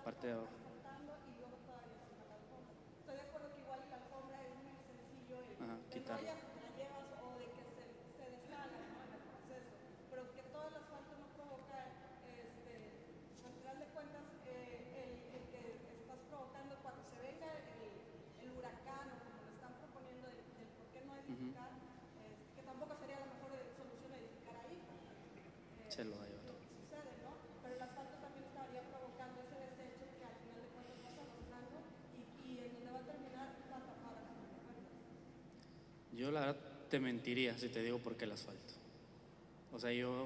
la parte de abajo. Y luego todavía sin la alfombra. Estoy de acuerdo que igual la alfombra es muy sencillo el Ajá, de quitarla. no la llevas o de que se, se deshaga, ¿no? En el proceso. Pero que todo el asfalto no provoca, este, al final de cuentas, eh, el, el que estás provocando cuando se venga el, el huracán o como lo están proponiendo del, del por qué no edificar, uh-huh. eh, que tampoco sería la mejor solución edificar ahí. Eh, se lo va a llevar. Lo que sucede, ¿no? Pero el asfalto también estaría provocando ese desecho que al final de cuentas vas arrastrando y, y en donde va a terminar va a tapar a final de cuentas. Yo la verdad te mentiría si te digo por qué el asfalto. O sea, yo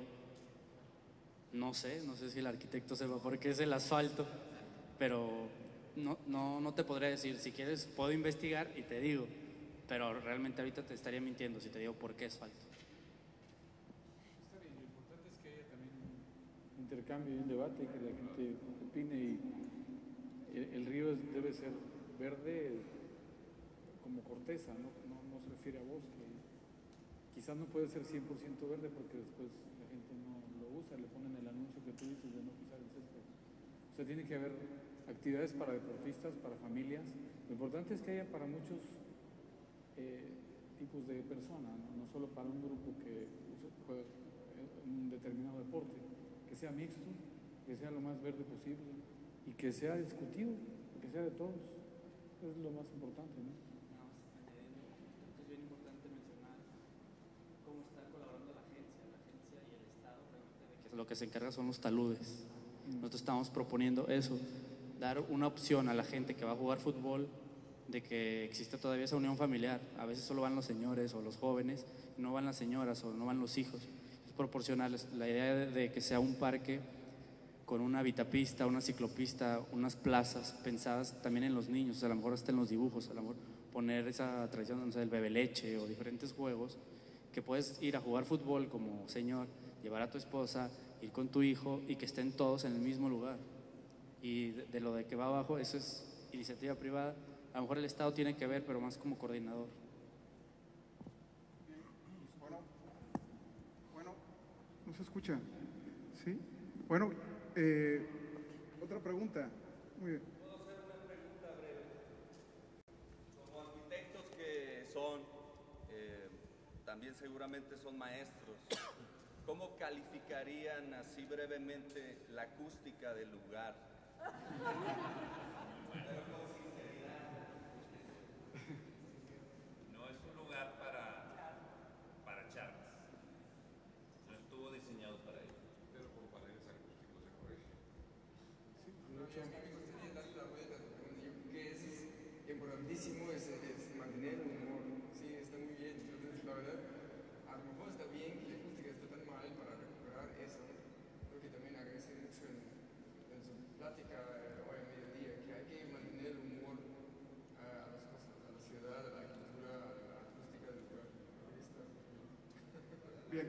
no sé, no sé si el arquitecto sepa por qué es el asfalto, pero no, no, no te podría decir. Si quieres puedo investigar y te digo, pero realmente ahorita te estaría mintiendo si te digo por qué asfalto. Está bien, lo importante es que haya también un intercambio y un debate y que la gente opine. Y el, el río es, debe ser verde como corteza, ¿no? No, no se refiere a bosque. Quizás no puede ser cien por ciento verde porque después la gente no lo usa, le ponen el anuncio que tú dices de no pisar el césped. O sea, tiene que haber actividades para deportistas, para familias. Lo importante es que haya para muchos eh, tipos de personas, ¿no? No solo para un grupo que juega un determinado deporte, que sea mixto, que sea lo más verde posible y que sea discutido, que sea de todos. Eso es lo más importante, ¿no? Es bien importante mencionar cómo está colaborando la agencia, la agencia y el Estado. Realmente que lo que se encarga son los taludes. Nosotros estamos proponiendo eso, dar una opción a la gente que va a jugar fútbol, de que existe todavía esa unión familiar. A veces solo van los señores o los jóvenes, no van las señoras o no van los hijos. Es proporcionarles la idea de, de que sea un parque con una vitapista, una ciclopista, unas plazas pensadas también en los niños. O sea, a lo mejor hasta en los dibujos, a lo mejor poner esa tradición, o sea, del bebe leche o diferentes juegos, que puedes ir a jugar fútbol como señor, llevar a tu esposa, ir con tu hijo y que estén todos en el mismo lugar. Y de, de lo de que va abajo, eso es iniciativa privada. A lo mejor el Estado tiene que ver, pero más como coordinador. Bueno, bueno, ¿no se escucha? ¿Sí? Bueno, eh, otra pregunta. Muy bien. ¿Puedo hacer una pregunta breve? Como arquitectos que son, eh, también seguramente son maestros, ¿cómo calificarían así brevemente la acústica del lugar? Pero con sinceridad. No es un lugar para, para charlas. No estuvo diseñado para ello. Pero con paneles acústicos se corrige. Sí, no, es que a mí me gustaría darle la vuelta. Yo creo que es importantísimo es, es mantener el humor. Sí, está muy bien. Entonces, la verdad, a lo mejor está bien que la acústica esté tan mal para recuperar eso. Creo que también agradece mucho en, en su plática eh, hoy a mediodía que hay que mantener el humor a, a las cosas, a la ciudad, a la cultura, a la acústica del lugar. Bien.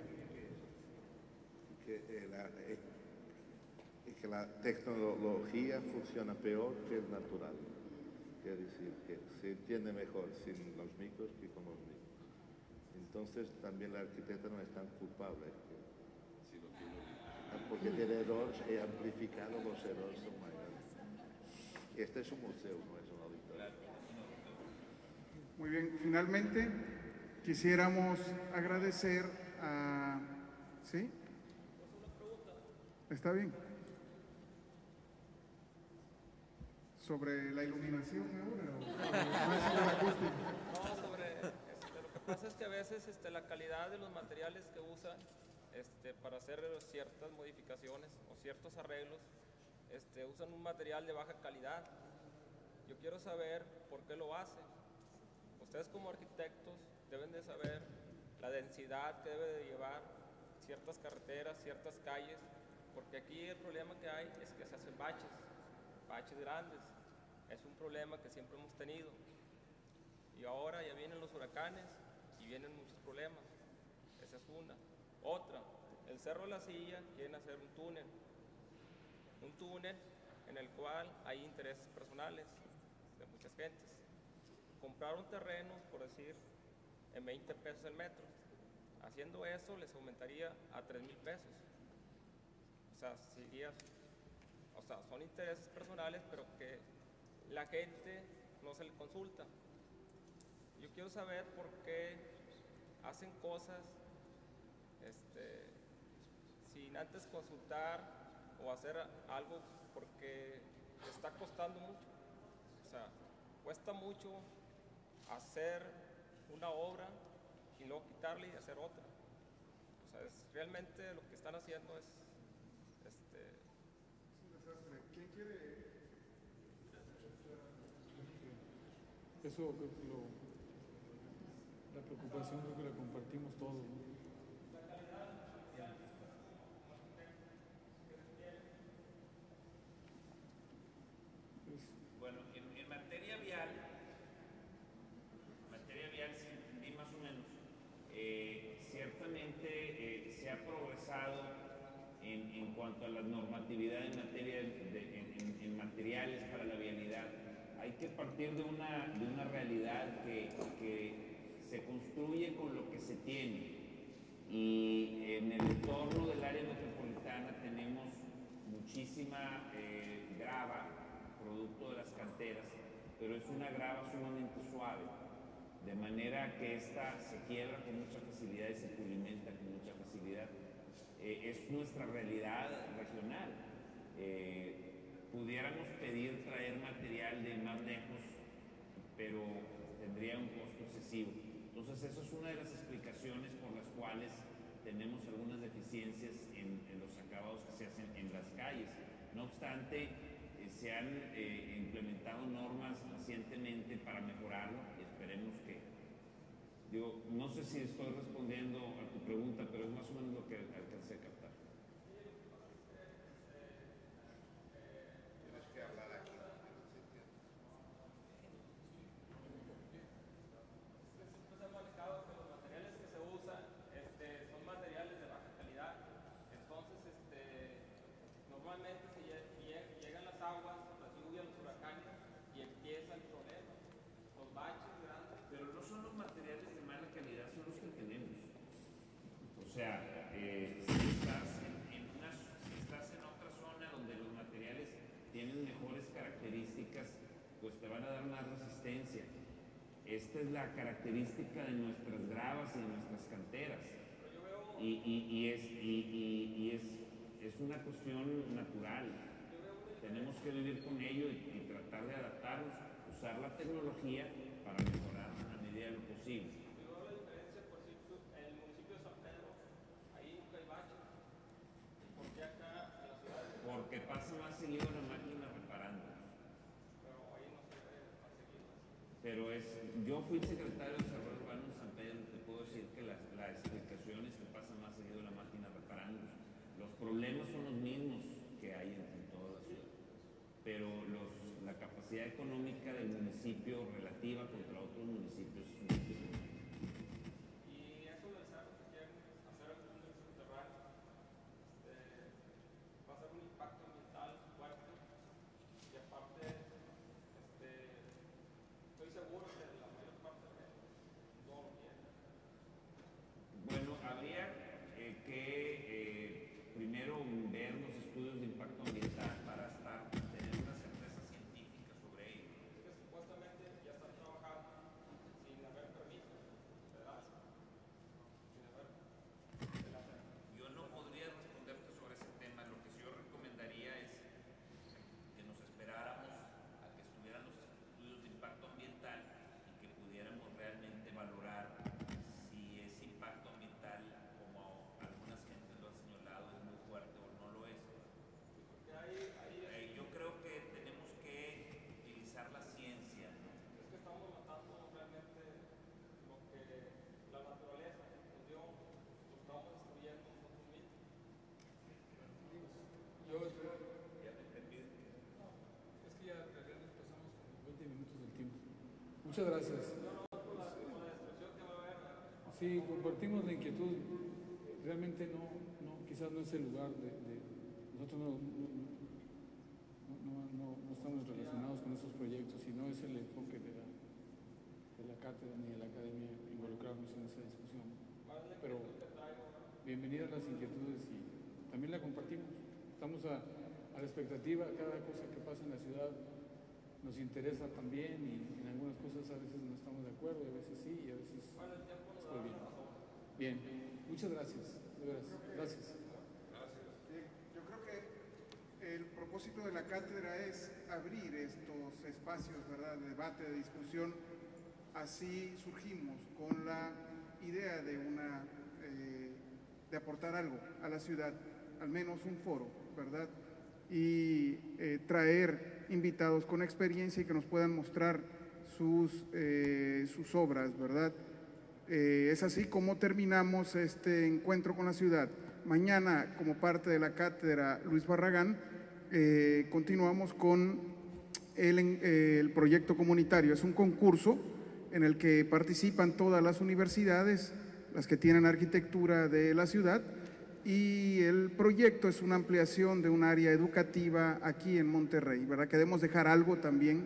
Que, eh, la, eh, que la tecnología funciona peor que el natural. Quiere decir que se entiende mejor sin los micros que con los micros. Entonces también la arquitecta no es tan culpable. Que, si lo tiene, porque tiene errores y amplificado los errores son mayores. Este es un museo, no es un auditorio. Muy bien, finalmente quisiéramos agradecer a... ¿Sí? ¿Está bien? ¿Sobre la iluminación ahora o más sobre la acústica? No, sobre este, lo que pasa es que a veces este, la calidad de los materiales que usan este, para hacer ciertas modificaciones o ciertos arreglos, este, usan un material de baja calidad. Yo quiero saber por qué lo hacen. Ustedes como arquitectos deben de saber la densidad que debe de llevar ciertas carreteras, ciertas calles, porque aquí el problema que hay es que se hacen baches, baches grandes. Es un problema que siempre hemos tenido. Y ahora ya vienen los huracanes y vienen muchos problemas. Esa es una. Otra, el Cerro de la Silla quieren hacer un túnel. Un túnel en el cual hay intereses personales de muchas gentes. Compraron terrenos, por decir, en veinte pesos el metro. Haciendo eso les aumentaría a tres mil pesos. O sea, sería, o o sea, son intereses personales, pero que la gente no se le consulta. Yo quiero saber por qué hacen cosas este, sin antes consultar o hacer algo porque está costando mucho. O sea, cuesta mucho hacer una obra y luego quitarle y hacer otra. O sea, es, realmente lo que están haciendo es... Este, ¿Quién quiere...? Eso creo que lo, la preocupación creo que la compartimos todos, ¿no? Bueno, en, en materia vial, materia vial, si entendí más o menos, eh, ciertamente eh, se ha progresado en, en cuanto a la normatividad en materia de, de, en, en materiales para la vialidad. Hay que partir de una, de una realidad que, que se construye con lo que se tiene. Y en el entorno del área metropolitana tenemos muchísima eh, grava, producto de las canteras, pero es una grava sumamente suave, de manera que esta se quiebra con mucha facilidad y se pulimenta con mucha facilidad. Eh, es nuestra realidad regional. Eh, pudiéramos pedir traer material de más lejos, pero tendría un costo excesivo. Entonces, eso es una de las explicaciones por las cuales tenemos algunas deficiencias en, en los acabados que se hacen en las calles. No obstante, eh, se han eh, implementado normas recientemente para mejorarlo y esperemos que... Digo, no sé si estoy respondiendo a tu pregunta, pero es más o menos lo que alcancé a captar. O sea, eh, si, estás en, en una, si estás en otra zona donde los materiales tienen mejores características, pues te van a dar más resistencia. Esta es la característica de nuestras gravas y de nuestras canteras. Y, y, y, es, y, y, y es, es una cuestión natural. Tenemos que vivir con ello y, y tratar de adaptarnos, usar la tecnología para mejorar a medida de lo posible. Porque pasa más seguido la máquina reparándolos. Pero es, yo fui secretario de Desarrollo Urbano en San Pedro y te puedo decir que la, la explicación es que pasa más seguido la máquina reparándolos. Los problemas son los mismos que hay en, en toda la ciudad. Pero los, la capacidad económica del municipio relativa contra otros municipios es muy diferente. Y eso del cerro que quieren hacer el túnel subterráneo, este, va a ser un impacto ambiental fuerte y aparte este, estoy seguro que la mayor parte de no lo quieren. Bueno, habría eh, que eh, primero ver los estudios de impacto ambiental para estar, tener una certeza científica sobre ello. Es que supuestamente ya están trabajando sin haber permiso, ¿verdad? Sin haber, sin hacer. Yo no podría responderte sobre ese tema. Lo que sí yo recomendaría es que nos esperáramos a que estuvieran los estudios de impacto ambiental y que pudiéramos realmente valorar si ese impacto ambiental, como algunas gentes lo han señalado, es muy fuerte o no lo es. Eh, yo creo que tenemos que utilizar la ciencia. Es que estamos matando realmente lo que la naturaleza nos dio, lo estamos destruyendo nosotros mismos. Yo, ya te entendí. Es que ya en realidad nos pasamos como veinte minutos del tiempo. Muchas gracias. No, no, por la, por la destrucción que va a haber. Sí, compartimos la inquietud. Realmente no, no quizás no es el lugar de, de nosotros no, no, no, no, no estamos relacionados con esos proyectos y no es el enfoque de la, de la cátedra ni de la academia involucrarnos en esa discusión. Pero bienvenidas las inquietudes y también la compartimos. Estamos a, a la expectativa. Cada cosa que pasa en la ciudad nos interesa también y en algunas cosas a veces no estamos de acuerdo, y a veces sí, y a veces estoy bien. Bien, muchas gracias, de veras, gracias. Bien, yo creo que el propósito de la cátedra es abrir estos espacios, ¿verdad?, de debate, de discusión. Así surgimos con la idea de una eh, de aportar algo a la ciudad, al menos un foro, ¿verdad? Y eh, traer invitados con experiencia y que nos puedan mostrar sus, eh, sus obras, ¿verdad? Eh, es así como terminamos este encuentro con la ciudad. Mañana, como parte de la cátedra Luis Barragán, eh, continuamos con el, eh, el proyecto comunitario. Es un concurso en el que participan todas las universidades, las que tienen arquitectura de la ciudad, y el proyecto es una ampliación de un área educativa aquí en Monterrey, ¿verdad? Queremos dejar algo también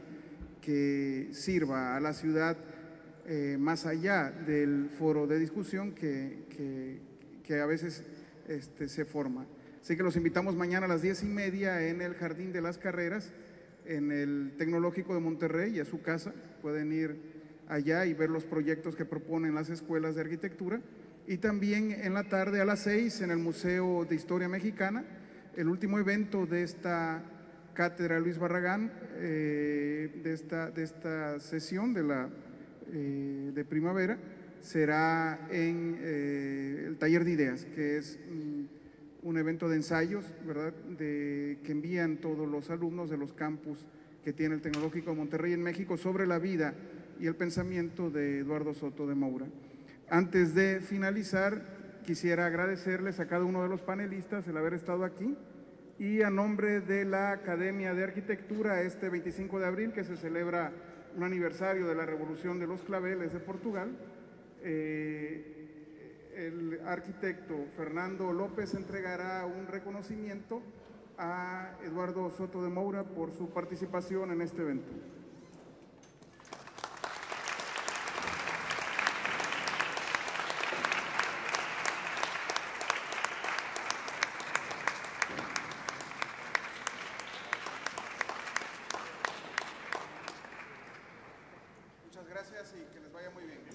que sirva a la ciudad eh, más allá del foro de discusión que, que, que a veces este, se forma. Así que los invitamos mañana a las diez y media en el Jardín de las Carreras, en el Tecnológico de Monterrey, a su casa. Pueden ir allá y ver los proyectos que proponen las escuelas de arquitectura. Y también en la tarde a las seis en el Museo de Historia Mexicana, el último evento de esta cátedra Luis Barragán, eh, de, esta, de esta sesión de, la, eh, de primavera, será en eh, el taller de ideas, que es mm, un evento de ensayos, ¿verdad?, de, que envían todos los alumnos de los campus que tiene el Tecnológico de Monterrey en México sobre la vida y el pensamiento de Eduardo Soto de Moura. Antes de finalizar, quisiera agradecerles a cada uno de los panelistas el haber estado aquí y a nombre de la Academia de Arquitectura, este veinticinco de abril, que se celebra un aniversario de la Revolución de los Claveles de Portugal, eh, el arquitecto Fernando López entregará un reconocimiento a Eduardo Soto de Moura por su participación en este evento. Muchas gracias y que les vaya muy bien.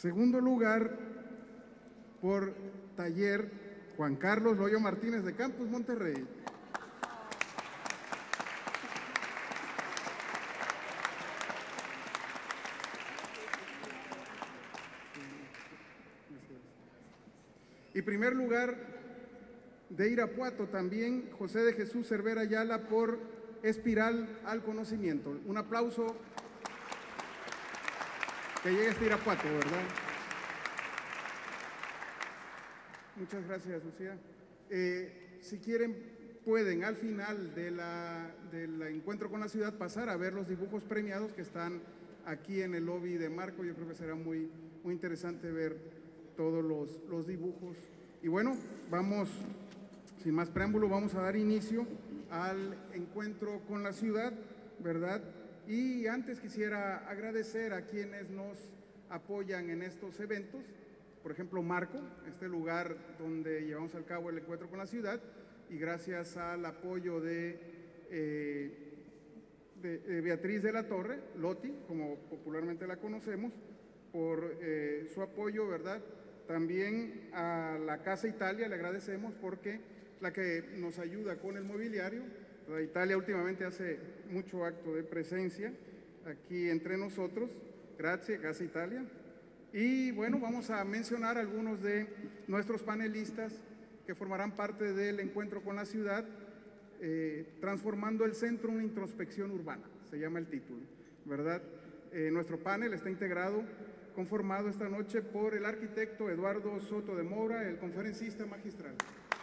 Segundo lugar, por taller, Juan Carlos Loyo Martínez de Campus Monterrey. Y primer lugar de Irapuato también, José de Jesús Cervera Ayala por Espiral al Conocimiento. Un aplauso que llegue hasta Irapuato, ¿verdad? Muchas gracias, Lucía. Eh, si quieren, pueden al final de la, del encuentro con la ciudad pasar a ver los dibujos premiados que están aquí en el lobby de Marco. Yo creo que será muy, muy interesante ver todos los, los dibujos. Y bueno, vamos, sin más preámbulo, vamos a dar inicio al encuentro con la ciudad, ¿verdad? Y antes quisiera agradecer a quienes nos apoyan en estos eventos. Por ejemplo, Marco, este lugar donde llevamos a cabo el encuentro con la ciudad, y gracias al apoyo de, eh, de, de Beatriz de la Torre, Loti, como popularmente la conocemos, por eh, su apoyo, ¿verdad? También a la Casa Italia le agradecemos porque es la que nos ayuda con el mobiliario. La Italia últimamente hace mucho acto de presencia aquí entre nosotros. Gracias, Casa Italia. Y bueno, vamos a mencionar algunos de nuestros panelistas que formarán parte del encuentro con la ciudad, eh, transformando el centro en una introspección urbana, se llama el título, ¿verdad? Eh, nuestro panel está integrado, conformado esta noche por el arquitecto Eduardo Soto de Moura, el conferencista magistral.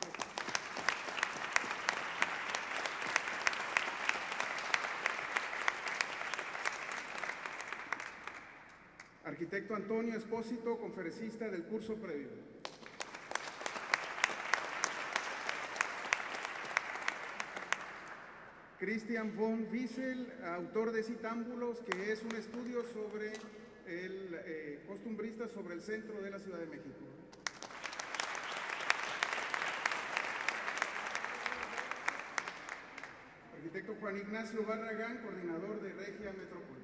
Arquitecto Antonio Espósito, conferencista del curso previo. Christian von Wiesel, autor de Citámbulos, que es un estudio sobre el eh, costumbrista sobre el centro de la Ciudad de México. Arquitecto Juan Ignacio Barragán, coordinador de Regia Metrópoli.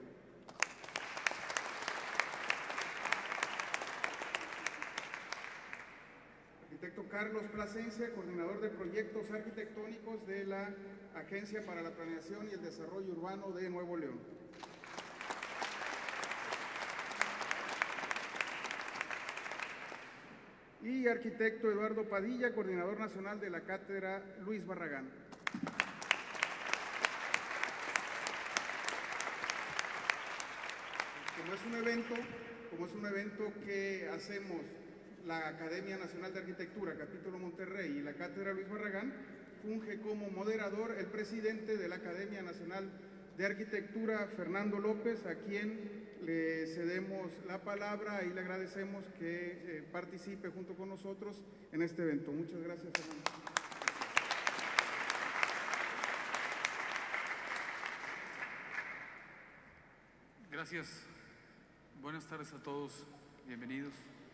Arquitecto Carlos Plasencia, coordinador de proyectos arquitectónicos de la Agencia para la Planeación y el Desarrollo Urbano de Nuevo León. Y arquitecto Eduardo Padilla, coordinador nacional de la Cátedra Luis Barragán. Como es un evento, como es un evento que hacemos la Academia Nacional de Arquitectura, Capítulo Monterrey, y la Cátedra Luis Barragán, funge como moderador el presidente de la Academia Nacional de Arquitectura, Fernando López, a quien le cedemos la palabra y le agradecemos que eh, participe junto con nosotros en este evento. Muchas gracias, Fernando. Gracias. Buenas tardes a todos. Bienvenidos.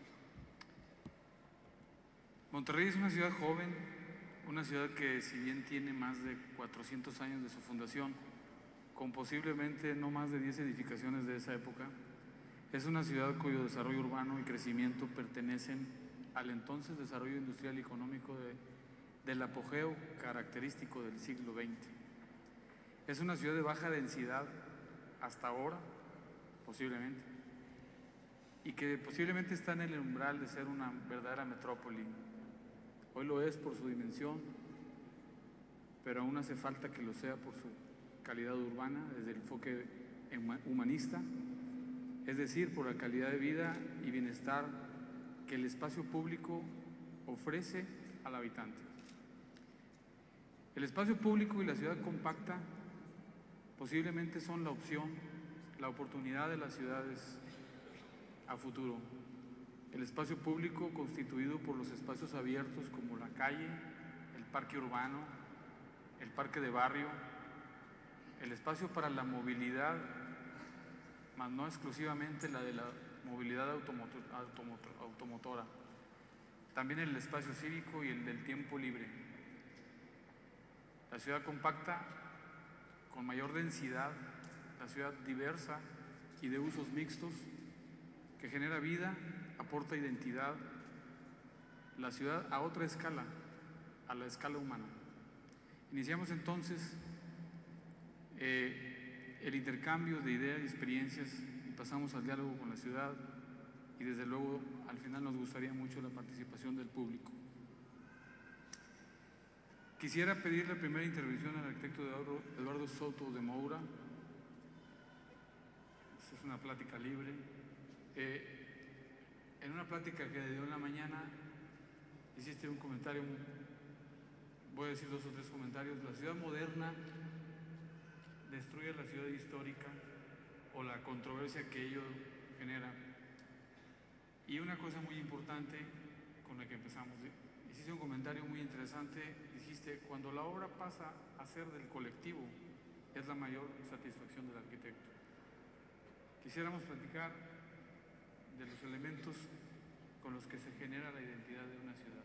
Monterrey es una ciudad joven, una ciudad que si bien tiene más de cuatrocientos años de su fundación, con posiblemente no más de diez edificaciones de esa época, es una ciudad cuyo desarrollo urbano y crecimiento pertenecen al entonces desarrollo industrial y económico de, del apogeo característico del siglo veinte. Es una ciudad de baja densidad hasta ahora, posiblemente, y que posiblemente está en el umbral de ser una verdadera metrópoli. Hoy lo es por su dimensión, pero aún hace falta que lo sea por su calidad urbana, desde el enfoque humanista, es decir, por la calidad de vida y bienestar que el espacio público ofrece al habitante. El espacio público y la ciudad compacta posiblemente son la opción, la oportunidad de las ciudades a futuro. El espacio público constituido por los espacios abiertos como la calle, el parque urbano, el parque de barrio, el espacio para la movilidad, mas no exclusivamente la de la movilidad automotor, automotor, automotora, también el espacio cívico y el del tiempo libre. La ciudad compacta, con mayor densidad, la ciudad diversa y de usos mixtos, que genera vida, aporta identidad, la ciudad a otra escala, a la escala humana. Iniciamos entonces eh, el intercambio de ideas y experiencias y pasamos al diálogo con la ciudad y desde luego al final nos gustaría mucho la participación del público. Quisiera pedir la primera intervención al arquitecto Eduardo, Eduardo Soto de Moura. Esta es una plática libre. Eh, en una plática que dio en la mañana hiciste un comentario, voy a decir dos o tres comentarios. La ciudad moderna destruye la ciudad histórica o la controversia que ello genera. Y una cosa muy importante con la que empezamos, hiciste un comentario muy interesante, dijiste, cuando la obra pasa a ser del colectivo, es la mayor satisfacción del arquitecto. Quisiéramos platicar de los elementos con los que se genera la identidad de una ciudad.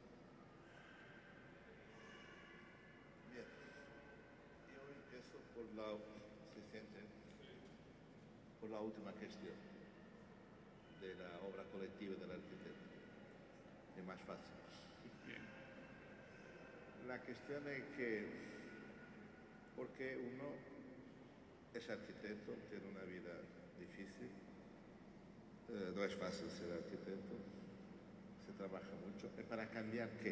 Bien, yo empiezo por la, se siente, por la última cuestión de la obra colectiva del arquitecto. Es más fácil. Bien. La cuestión es que, porque uno es arquitecto, tiene una vida difícil, eh, no es fácil ser arquitecto, se trabaja mucho. ¿Y para cambiar qué?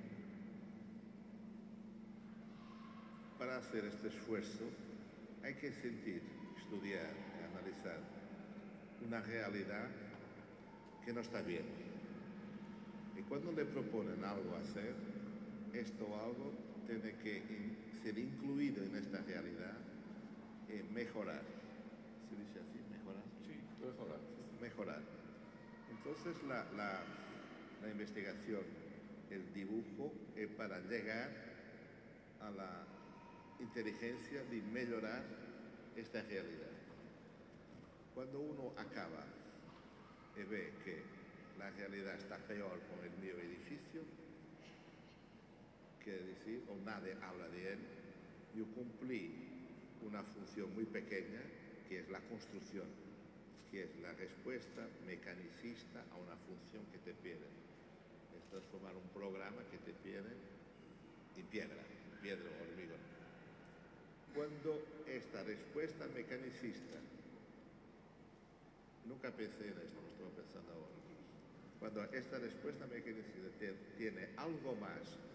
Para hacer este esfuerzo hay que sentir, estudiar, analizar una realidad que no está bien. Y cuando le proponen algo a hacer, esto o algo tiene que in, ser incluido en esta realidad y mejorar. ¿Se dice así? ¿Mejorar? Sí, mejorar. Mejorar. Entonces la, la, la investigación, el dibujo es para llegar a la inteligencia de mejorar esta realidad. Cuando uno acaba y ve que la realidad está peor con el mío edificio, quiere decir, o nadie habla de él, yo cumplí una función muy pequeña, que es la construcción, que es la respuesta mecanicista a una función que te piden. Es transformar un programa que te piden en piedra, en piedra o hormigón. Cuando esta respuesta mecanicista, nunca pensé en esto, lo estoy pensando ahora, cuando esta respuesta mecanicista tiene algo más